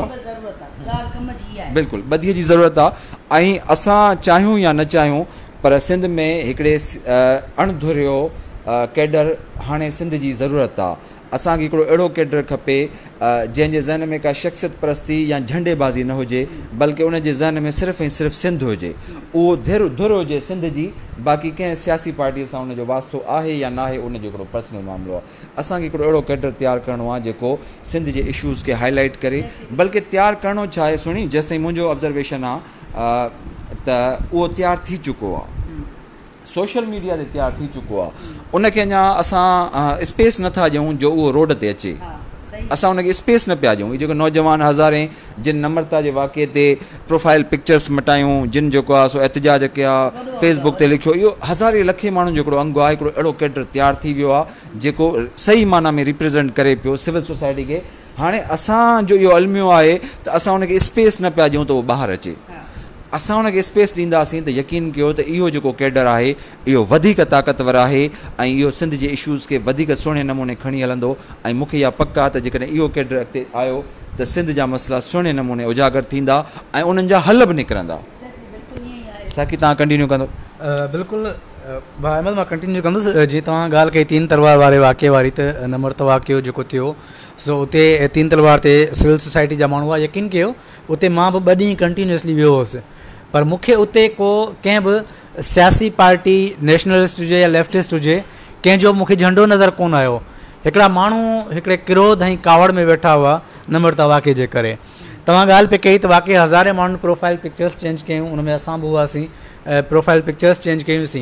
आहे, बिल्कुलु ॿधीअ जी ज़रूरत आहे, ऐं असां चाहियूं या न चाहियूं पर सिंध में हिकिड़े अणधुरियो कैडर हाणे सिंध जी ज़रूरत आहे। असांखे हिकिड़ो अहिड़ो कैडर खपे जंहिंजे ज़हन में का शख़्सियत परस्ती या झंडेबाज़ी न हुजे, बल्कि उनजे ज़हन में सिर्फ़ु ऐं सिर्फ़ु सिंध हुजे, उहो धुर हुजे सिंध जी, बाक़ी कंहिं सियासी पार्टीअ सां उनजो वास्तो आहे या न आहे उनजो हिकिड़ो पर्सनल मामिलो आहे। असांखे हिकिड़ो अहिड़ो कैडर तयारु करिणो आहे जेको सिंध जे इशूज़ खे हाईलाइट करे, बल्कि तयारु करिणो छा आहे सुणी, जेसिताईं मुंहिंजो ऑब्ज़र्वेशन आहे त उहो तयारु थी चुको आहे, सोशल मीडिया ते तयारु थी चुको आहे, उनखे अञा असां स्पेस नथा ॾियूं जो उहो रोड ते अचे, असां उनखे स्पेस न पिया ॾियूं। जेको नौजवान हज़ारे जिन नम्रता जे वाक़े ते प्रोफाइल पिक्चर्स मटायूं, जिन जेको आहे सो एहतिजाज कया, फेसबुक ते लिखियो, इहो हज़ारे लखे माण्हुनि जो हिकिड़ो अंगु आहे, हिकिड़ो अहिड़ो कैडर तयारु थी वियो आहे जेको सही माना में रिप्रेज़ेंट करे पियो सिविल सोसाइटी खे। हाणे असांजो इहो अलमियो आहे त असां उनखे स्पेस न पिया ॾियूं त उहो ॿाहिरि अचे। असां उनखे स्पेस ॾींदासीं त यकीन कयो त इहो जेको कैडर आहे इहो वधीक ताक़तवर आहे ऐं इहो सिंध जे इशूज़ खे वधीक सुहिणे नमूने खणी हलंदो। ऐं मूंखे इहा पक आहे त जेकॾहिं इहो कैडर अॻिते आयो त सिंध जा मसइला सुहिणे नमूने उजागर थींदा ऐं उन्हनि जा हल बि निकिरंदा। साकी तव्हां कंटिन्यू कंदो? बिल्कुलु भाउ अहमद, मां कंटिन्यू कंदुसि। जीअं तव्हां ॻाल्हि कई 3 तलवार वारे वाक़े वारी, त नम्रता वाक़ियो जेको थियो सो उते 3 तलवार ते सिविल सोसाइटी जा माण्हू हुआ। यकीन कयो उते मां बि 2 ॾींहं कंटिन्यूअसली वियो हुउसि, पर मूंखे उते को कंहिं बि सियासी पार्टी नेशनलिस्ट हुजे या लेफ्टिस्ट हुजे कंहिंजो मूंखे झंडो नज़र कोन आयो। हिकिड़ा माण्हू हिकिड़े क्रोध ऐं कावड़ में वेठा हुआ नम्रता वाक़े जे करे। तव्हां ॻाल्हि पे कई त वाक़ई हज़ारे माण्हुनि प्रोफाइल पिक्चर्स चेंज कयूं, उन में असां बि हुआसीं, प्रोफाइल पिक्चर्स चेंज कयूंसीं।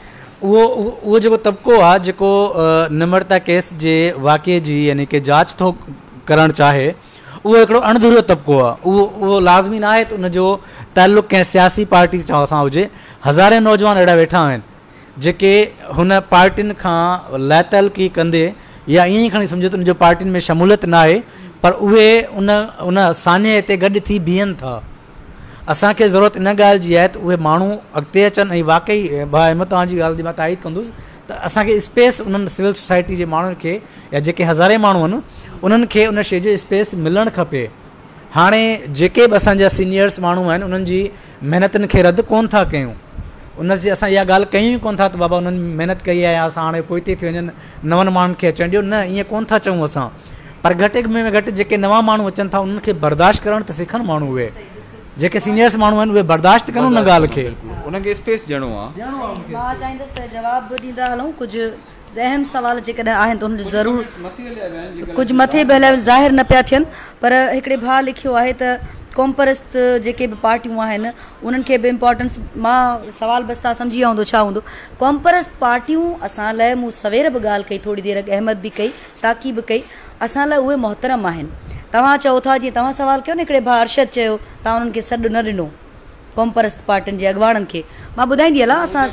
उहो जेको तबिको आहे जेको नम्रता केस जे वाक़े जी यानी की जांच थो करणु चाहे, उहो हिकिड़ो अणधुरो तबिको आहे। उहो लाज़मी न आहे त उनजो तालुक़ु कंहिं सियासी पार्टी सां हुजे। हज़ारे नौजवान अहिड़ा वेठा आहिनि जेके हुन पार्टियुनि खां लातल्की कंदे या ईअं ई खणी सम्झो त उनजो पार्टियुनि में शमूलियत न आहे, पर उहे उन सान्य ते गॾु थी बीहनि था। असांखे ज़रूरत इन ॻाल्हि जी आहे त उहे माण्हू अॻिते अचनि ऐं वाक़ई भाउ अहमद तव्हांजी ॻाल्हि जी मां ताईद कंदुसि त असांखे स्पेस उन्हनि सिविल सोसाइटी जे माण्हुनि खे या जेके हज़ारे माण्हू आहिनि उन्हनि खे उन शइ जो स्पेस मिलणु खपे। हाणे जेके बि असांजा सीनियर्स माण्हू आहिनि उन्हनि जी महिनतुनि खे रद्द कोन था कयूं, उनजी असां इहा ॻाल्हि कयूं ई कोन था त बाबा उन्हनि महिनत कई आहे असां हाणे पोइते थी वञनि नवनि माण्हुनि खे अचणु ॾियो, न ईअं कोन था चऊं असां। पर घटि में घटि जेके नवां माण्हू अचनि था उन्हनि खे बर्दाश्त करणु त सिखनि माण्हू, उहे जेके सीनियर्स माण्हू आहिनि उहे बर्दाश्त कनि उन ॻाल्हि खे, उनखे स्पेस ॾियणो आहे। मां चाहींदसि त जवाबु ॾींदा हलूं, कुझु अहम सवाल जेकॾहिं आहिनि त हुन जो ज़रूरु कुझु मथे बि हलिया ज़ाहिर न पिया थियनि। पर हिकिड़े भाउ लिखियो आहे त कॉम्परस्त जेके बि पार्टियूं आहिनि उन्हनि खे बि इम्पोर्टेंस, मां सवाल बसि तव्हां सम्झी विया हूंदो छा हूंदो। कॉम्परस्त पार्टियूं असां लाइ, मूं सवेर बि ॻाल्हि कई, थोरी देरि अहमद बि कई, साकी बि कई, असां लाइ उहे मोहतरम आहिनि। तव्हां चओ था, जीअं तव्हां सवाल कयो न, हिकिड़े भाउ अरशद चयो तव्हां उन्हनि खे सॾु न ॾिनो कॉम्परस्त पार्टियुनि जे अॻुवाणनि खे, मां ॿुधाईंदी हलां असां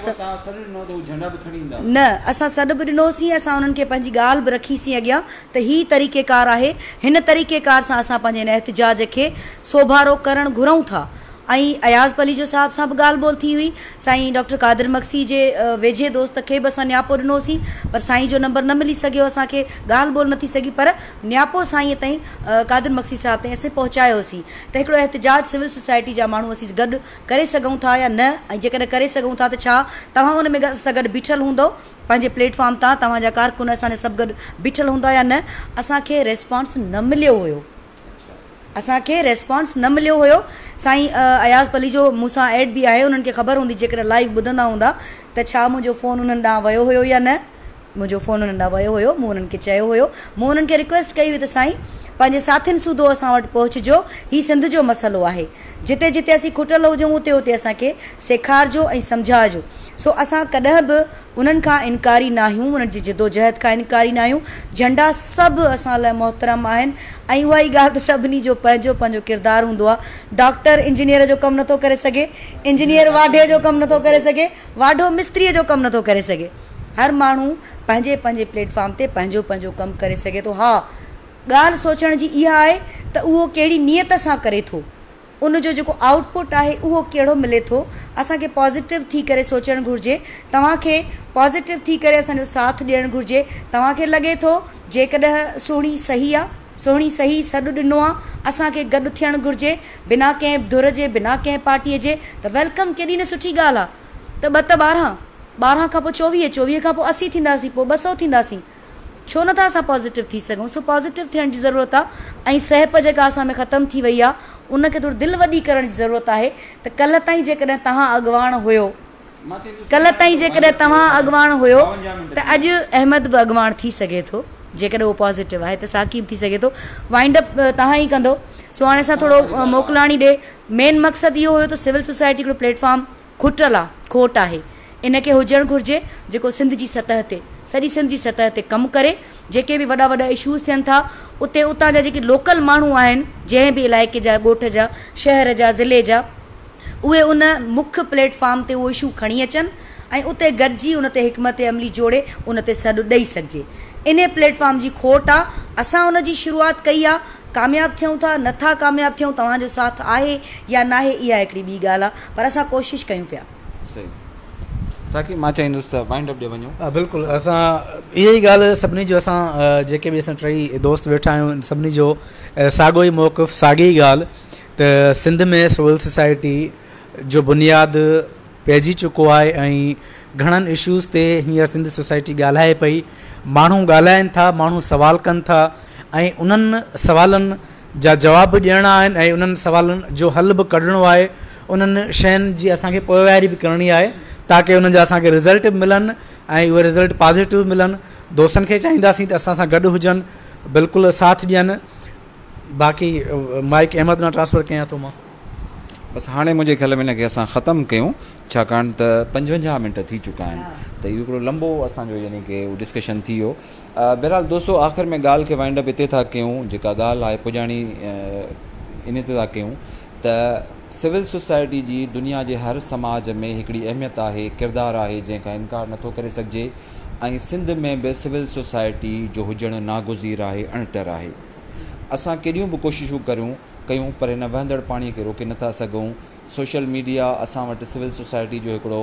न, असां सॾु बि ॾिनोसीं, असां उन्हनि खे पंहिंजी ॻाल्हि बि रखीसीं अॻियां त हीअ तरीक़ेकार आहे, हिन तरीक़ेकार सां असां पंहिंजे हिन एहतिजाज खे सोभारो करणु घुरूं था। ऐं अयाज़ पली जो साहिब सां बि ॻाल्हि ॿोल थी हुई, साईं डॉक्टर कादिर मक्सी जे वेझे दोस्त खे बि असां न्यापो ॾिनोसीं, पर साईं जो नंबर न मिली सघियो, असांखे ॻाल्हि ॿोल न थी सघी, पर न्यापो साईं ताईं कादिर मक्सी साहिब ताईं असीं पहुचायोसीं त हिकिड़ो एहतिजाज सिविल सोसाइटी जा माण्हू असीं गॾु करे सघूं था या न, ऐं जेकॾहिं करे सघूं था त छा तव्हां हुन में सां गॾु बीठल हूंदो, पंहिंजे प्लेटफॉर्म तां तव्हांजा कारकुन असांजे सभु गॾु बीठल हूंदा या न। असांखे रेस्पॉन्स न मिलियो हुयो, असांखे रेस्पॉन्स न मिलियो हुयो। साईं अयाज़ पली जो मूंसां एड बि आहे, उन्हनि खे ख़बर हूंदी जेकॾहिं लाइव ॿुधंदा हूंदा त छा मुंहिंजो फ़ोन उन्हनि ॾांहुं वियो हुयो या न, मुंहिंजो फ़ोन उन्हनि ॾांहुं वियो हुयो। मूं उन्हनि खे चयो हुयो, मूं उन्हनि खे रिक्वेस्ट कई हुई त साईं पंहिंजे साथियुनि सूधो असां वटि पहुचजो, हीउ सिंध जो मसइलो आहे, जिते जिते असीं खुटल हुजूं उते उते असांखे सेखारिजो ऐं सम्झाइजो। सो असां कॾहिं बि उन्हनि खां इनकारी न आहियूं, उन्हनि जी जिदोजहद खां इनकारी न आहियूं। झंडा सभु असां लाइ मोहतरम आहिनि, ऐं उहा ई ॻाल्हि त सभिनी जो पंहिंजो पंहिंजो किरदारु हूंदो आहे। डॉक्टर इंजीनियर जो कमु नथो करे सघे, इंजीनियर वाढे जो कमु नथो करे सघे, वाढो मिस्त्रीअ जो कमु नथो करे सघे। हर माण्हू पंहिंजे पंहिंजे प्लेटफॉर्म ते पंहिंजो पंहिंजो कमु करे सघे थो। हा, ॻाल्हि सोचण जी इहा आहे त उहो कहिड़ी नियत सां करे थो, उनजो जेको आउटपुट आहे उहो कहिड़ो मिले थो। असांखे पॉज़िटिव थी करे सोचणु घुरिजे, तव्हांखे पॉज़िटिव थी करे असांजो साथ ॾियणु घुरिजे। तव्हांखे लॻे थो जेकॾहिं सुहिणी सही आहे, सुहिणी सही सॾु ॾिनो आहे, असांखे गॾु थियणु घुरिजे बिना कंहिं धुर जे, बिना कंहिं पार्टीअ जे, त वेलकम, केॾी न सुठी ॻाल्हि आहे। त 2 त 12, 12 खां पोइ 24, 24 खां पोइ 80 थींदासीं, पोइ 200 थींदासीं, छो नथा असां पॉज़िटिव थी सघूं। सो पॉज़िटिव थियण जी ज़रूरत आहे। ऐं सहप जेका असां में ख़तमु थी वई आहे उनखे थोरी दिलि वॾी करण जी ज़रूरत आहे त कल्ह ताईं जेकॾहिं तव्हां अॻुवाण हुयो, कल्ह ताईं जेकॾहिं तव्हां अॻुवाण हुयो त अॼु अहमद बि अॻुवाण थी सघे थो, जेकॾहिं उहो पॉज़िटिव आहे त साक़ी थी सघे थो। वाइंड अप तव्हां ई कंदो। सो हाणे असां थोरो मोकिलाणी ॾे। मेन मक़सदु इहो हुयो त सिविल सोसाइटी हिकिड़ो प्लेटफॉर्म खुटल आहे, खोट आहे, इनखे हुजणु घुरिजे जेको सिंध जी सतह ते, सॼी सिंध जी सतह ते कमु करे। जेके बि वॾा वॾा इशूज़ थियनि था उते उतां जा जेके लोकल माण्हू आहिनि, जंहिं बि इलाइक़े जा, ॻोठ जा, शहर जा, ज़िले जा, उहे उन मुख्य प्लेटफॉर्म ते उहो इशू खणी अचनि ऐं उते गॾिजी उन ते हिकमत अमली जोड़े उन ते सॾु ॾेई सघिजे। इन प्लेटफॉर्म जी खोट आहे। असां उन जी शुरूआति कई आहे, कामयाबु थियूं था नथा कामयाबु थियूं, तव्हांजो साथ आहे या न आहे इहा हिकिड़ी ॿी ॻाल्हि आहे, पर असां कोशिशि कयूं पिया। सही साकी, मां चाहींदुसि त वाइंड अप ॾे वञूं। बिल्कुलु, असां इहा ई ॻाल्हि सभिनी जो, असां जेके बि असां टई दोस्त वेठा आहियूं सभिनी जो साॻियो ई मौक़िफ़, साॻी ई ॻाल्हि त सिंध में सिविल सोसाइटी जो बुनियादु पइजी चुको आहे ऐं घणनि इशूज़ ते हींअर सिंध सोसाइटी ॻाल्हाए पई। माण्हू ॻाल्हाइनि था, माण्हू सवाल कनि था ऐं उन्हनि सवालनि जा जवाब ॾियणा आहिनि ऐं उन्हनि सवालनि जो हल बि कढणो आहे। उन्हनि शयुनि जी असांखे पोइवारी बि करणी आहे ताकी उन्हनि जा असांखे रिज़ल्ट बि मिलनि ऐं उहे रिज़ल्ट पॉज़िटिव मिलनि। दोस्तनि खे चाहींदासीं त असां सां गॾु हुजनि, बिल्कुलु साथ ॾियनि। बाक़ी माइक अहमद न ट्रांसफर कयां थो मां। बसि हाणे मुंहिंजे ख़्याल में हिनखे असां ख़तमु कयूं, छाकाणि त 55 मिंट थी चुका आहिनि, त इहो हिकिड़ो लंबो असांजो यानी की उहो डिस्कशन थी वियो। बहरहाल दोस्तो, आख़िर में ॻाल्हि खे वाइंड अप हिते था कयूं, जेका ॻाल्हि आहे पुॼाणी इन ते था कयूं त सिविल सोसाइटी जी दुनिया जे हर समाज में हिकिड़ी अहमियत आहे, किरदारु आहे जंहिंखां इनकार नथो करे सघिजे। ऐं सिंध में बि सिविल सोसाइटी जो हुजणु नागुज़ीर आहे, अणटर आहे। असां केॾियूं बि कोशिशूं कयूं पर हिन वहंदड़ पाणीअ खे रोके नथा सघूं। सोशल मीडिया असां वटि सिविल सोसाइटी जो हिकिड़ो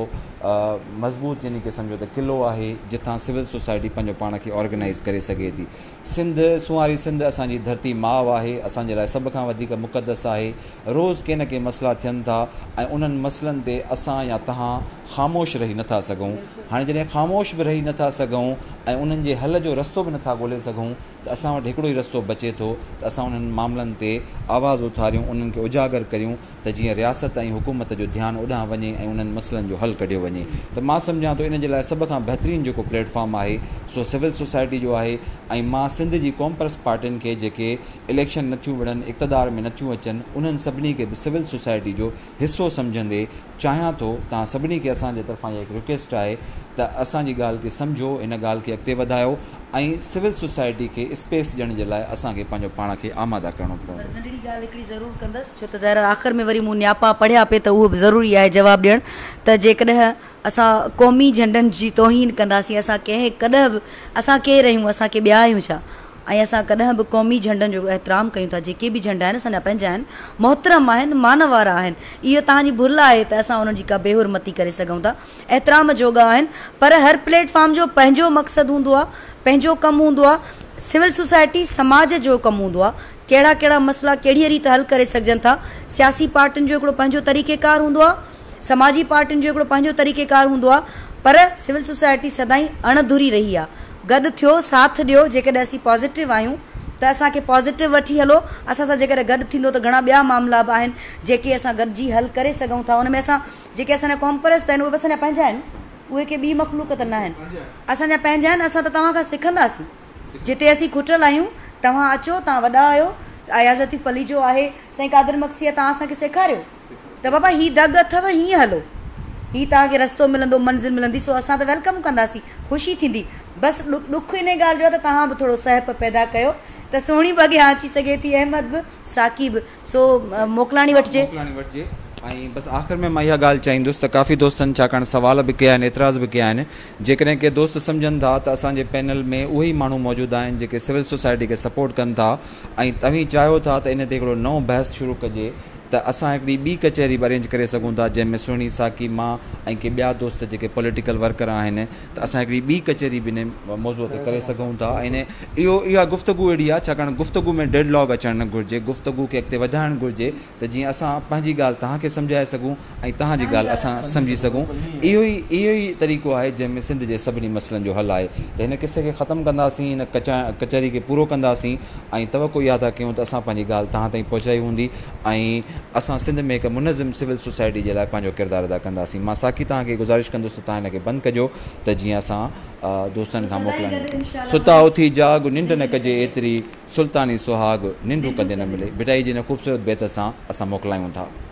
मज़बूत यानी की सम्झो त क़िलो आहे जितां सिविल सोसाइटी पंहिंजो पाण खे ऑर्गेनाइज़ करे सघे थी। सुवारी सिंध असांजी धरती माउ आहे, असांजे लाइ सभ खां वधीक मुक़दस आहे। रोज़ के न के मसइला थियनि था ऐं उन्हनि मसइलनि ते असां या तव्हां ख़ामोश रही नथा सघूं। हाणे जॾहिं ख़ामोश बि रही नथा सघूं ऐं उन्हनि जे हल जो रस्तो बि नथा ॻोल्हे सघूं त असां वटि हिकिड़ो ई रस्तो बचे थो त असां उन्हनि मामलनि ते आवाज़ु उथारियूं, उन्हनि खे उजागर करियूं त जीअं रियासत ऐं हुकूमत जो ध्यानु ओॾांहुं वञे ऐं उन्हनि मसइलनि जो हल कढियो वञे। त मां सम्झां थो इन जे लाइ सभ खां बहितरीनु जेको प्लेटफॉर्म आहे सो सिविल सोसाइटी जो आहे। ऐं मां सिंध जी कॉमर्स पार्टियुनि खे जेके इलेक्शन नथियूं विढ़नि, इक़्तदार में नथियूं अचनि, उन्हनि सभिनी खे बि सिविल सोसाइटी जो हिसो सम्झंदे चाहियां थो तव्हां सभिनी खे असांजे तरफ़ां इहा हिकु रिक्वेस्ट आहे त असांजी ॻाल्हि खे सम्झो, इन ॻाल्हि खे अॻिते वधायो ऐं सिविल सोसाइटी खे स्पेस ॾियण जे लाइ असांखे पंहिंजो पाण खे आमादा करिणो पवंदो। नंढड़ी ॻाल्हि हिकिड़ी ज़रूरु कंदसि, छो त ज़ाहिर आख़िर में वरी मूं नियापा पढ़िया पे त उहो बि ज़रूरी आहे जवाबु ॾियणु त जेकॾहिं असां क़ौमी झंडनि जी तौहीन कंदासीं, असां कंहिं कॾहिं बि असां केरु आहियूं, असांखे ॿिया आहियूं छा, ऐं असां कॾहिं बि क़ौमी झंडनि जो एतिराम कयूं था। जेके बि झंडा आहिनि असांजा पंहिंजा आहिनि, मोहतरम आहिनि, मान वारा आहिनि। इहो तव्हांजी भुल आहे त असां उन्हनि जी का बेहुरमती करे सघूं था। एतिराम जोगा आहिनि, पर हर प्लेटफॉर्म जो पंहिंजो मक़सदु हूंदो आहे, पंहिंजो कमु हूंदो आहे। सिविल सोसाइटी समाज जो कमु हूंदो आहे, कहिड़ा कहिड़ा मसइला कहिड़ी रीति हल करे सघजनि था। सियासी पार्टियुनि जो हिकिड़ो पंहिंजो तरीक़ेकार हूंदो आहे, समाजी पार्टियुनि जो हिकिड़ो पंहिंजो तरीक़ेकार हूंदो आहे, पर सिविल सोसाइटी सदाईं अणधुरी रही आहे। गॾु थियो, साथ ॾियो। जेकॾहिं असीं पॉज़िटिव आहियूं त असांखे पॉज़िटिव वठी हलो। असां सां जेकॾहिं गॾु थींदो त घणा ॿिया मामला बि आहिनि जेके असां गॾिजी हल करे सघूं था। उन में असां जेके असांजा कॉम्परस आहिनि उहे बि असांजा पंहिंजा आहिनि, उहे के ॿी मख़लूक त न आहिनि, असांजा पंहिंजा आहिनि। असां त तव्हां खां सिखंदासीं, जिते असीं खुटियल आहियूं तव्हां अचो, तव्हां वॾा आहियो। अयाज़ लतीफ़ अली जो आहे, साईं क़ादिर मक्सीअ तव्हां असांखे सेखारियो त बाबा हीअ दग अथव, हीअं हलो, हीअ तव्हांखे रस्तो मिलंदो, मंज़िल मिलंदी। सो असां त वेलकम कंदासीं, ख़ुशी थींदी। बसि ॾुख इन ॻाल्हि जो आहे त तव्हां बि थोरो सहप पैदा कयो त सुहिणी बि अॻियां अची सघे थी, अहमद बि, साक़ी बि। सो मोकिलाणी वठिजे। ऐं बसि आख़िर में मां इहा ॻाल्हि चाहींदुसि त काफ़ी दोस्तनि छाकाणि सवाल बि कया आहिनि, एतिराज़ बि कया आहिनि। जेकॾहिं के दोस्त सम्झनि था त असांजे पैनल में उहे ई माण्हू मौजूदु आहिनि जेके सिविल सोसाइटी खे सपोर्ट कनि था ऐं तव्हीं चाहियो था त इन ते हिकिड़ो नओं बहस शुरू कजे, त असां हिकिड़ी ॿी कचहरी बि अरेंज करे सघूं था जंहिंमें सुहिणी साकी मां ऐं के ॿिया दोस्त जेके पॉलिटिकल वर्कर आहिनि, त असां हिकिड़ी ॿी कचहरी बि इन मौज़ूअ ते करे सघूं था। ऐं इहा गुफ़्तगू अहिड़ी आहे छाकाणि गुफ़्तगू में डेडलॉग अचणु न घुरिजे, गुफ़्तगू खे अॻिते वधाइणु घुरिजे त जीअं असां पंहिंजी ॻाल्हि तव्हांखे सम्झाए सघूं ऐं तव्हांजी ॻाल्हि असां सम्झी सघूं। इहो ई तरीक़ो आहे जंहिंमें सिंध जे सभिनी मसइलनि जो हल आहे। त हिन किसे खे ख़तमु कंदासीं, हिन कचहरी खे पूरो कंदासीं ऐं तवको इहा था कयूं त असां पंहिंजी ॻाल्हि तव्हां ताईं पहुचाई हूंदी ऐं असां सिंध में हिकु मुनज़िम सिविल सोसाइटी जे लाइ पंहिंजो किरदारु अदा कंदासीं। मां साकी तव्हांखे गुज़ारिश कंदुसि त तव्हां हिनखे बंदि कजो त जीअं असां दोस्तनि खां मोकिलायूं। सुता उथी जाग निंड न कजे एतिरी, सुल्तानी सुहाग निंड कॾहिं न मिले। बिटाई जी हिन ख़ूबसूरत बैत सां असां मोकिलायूं था।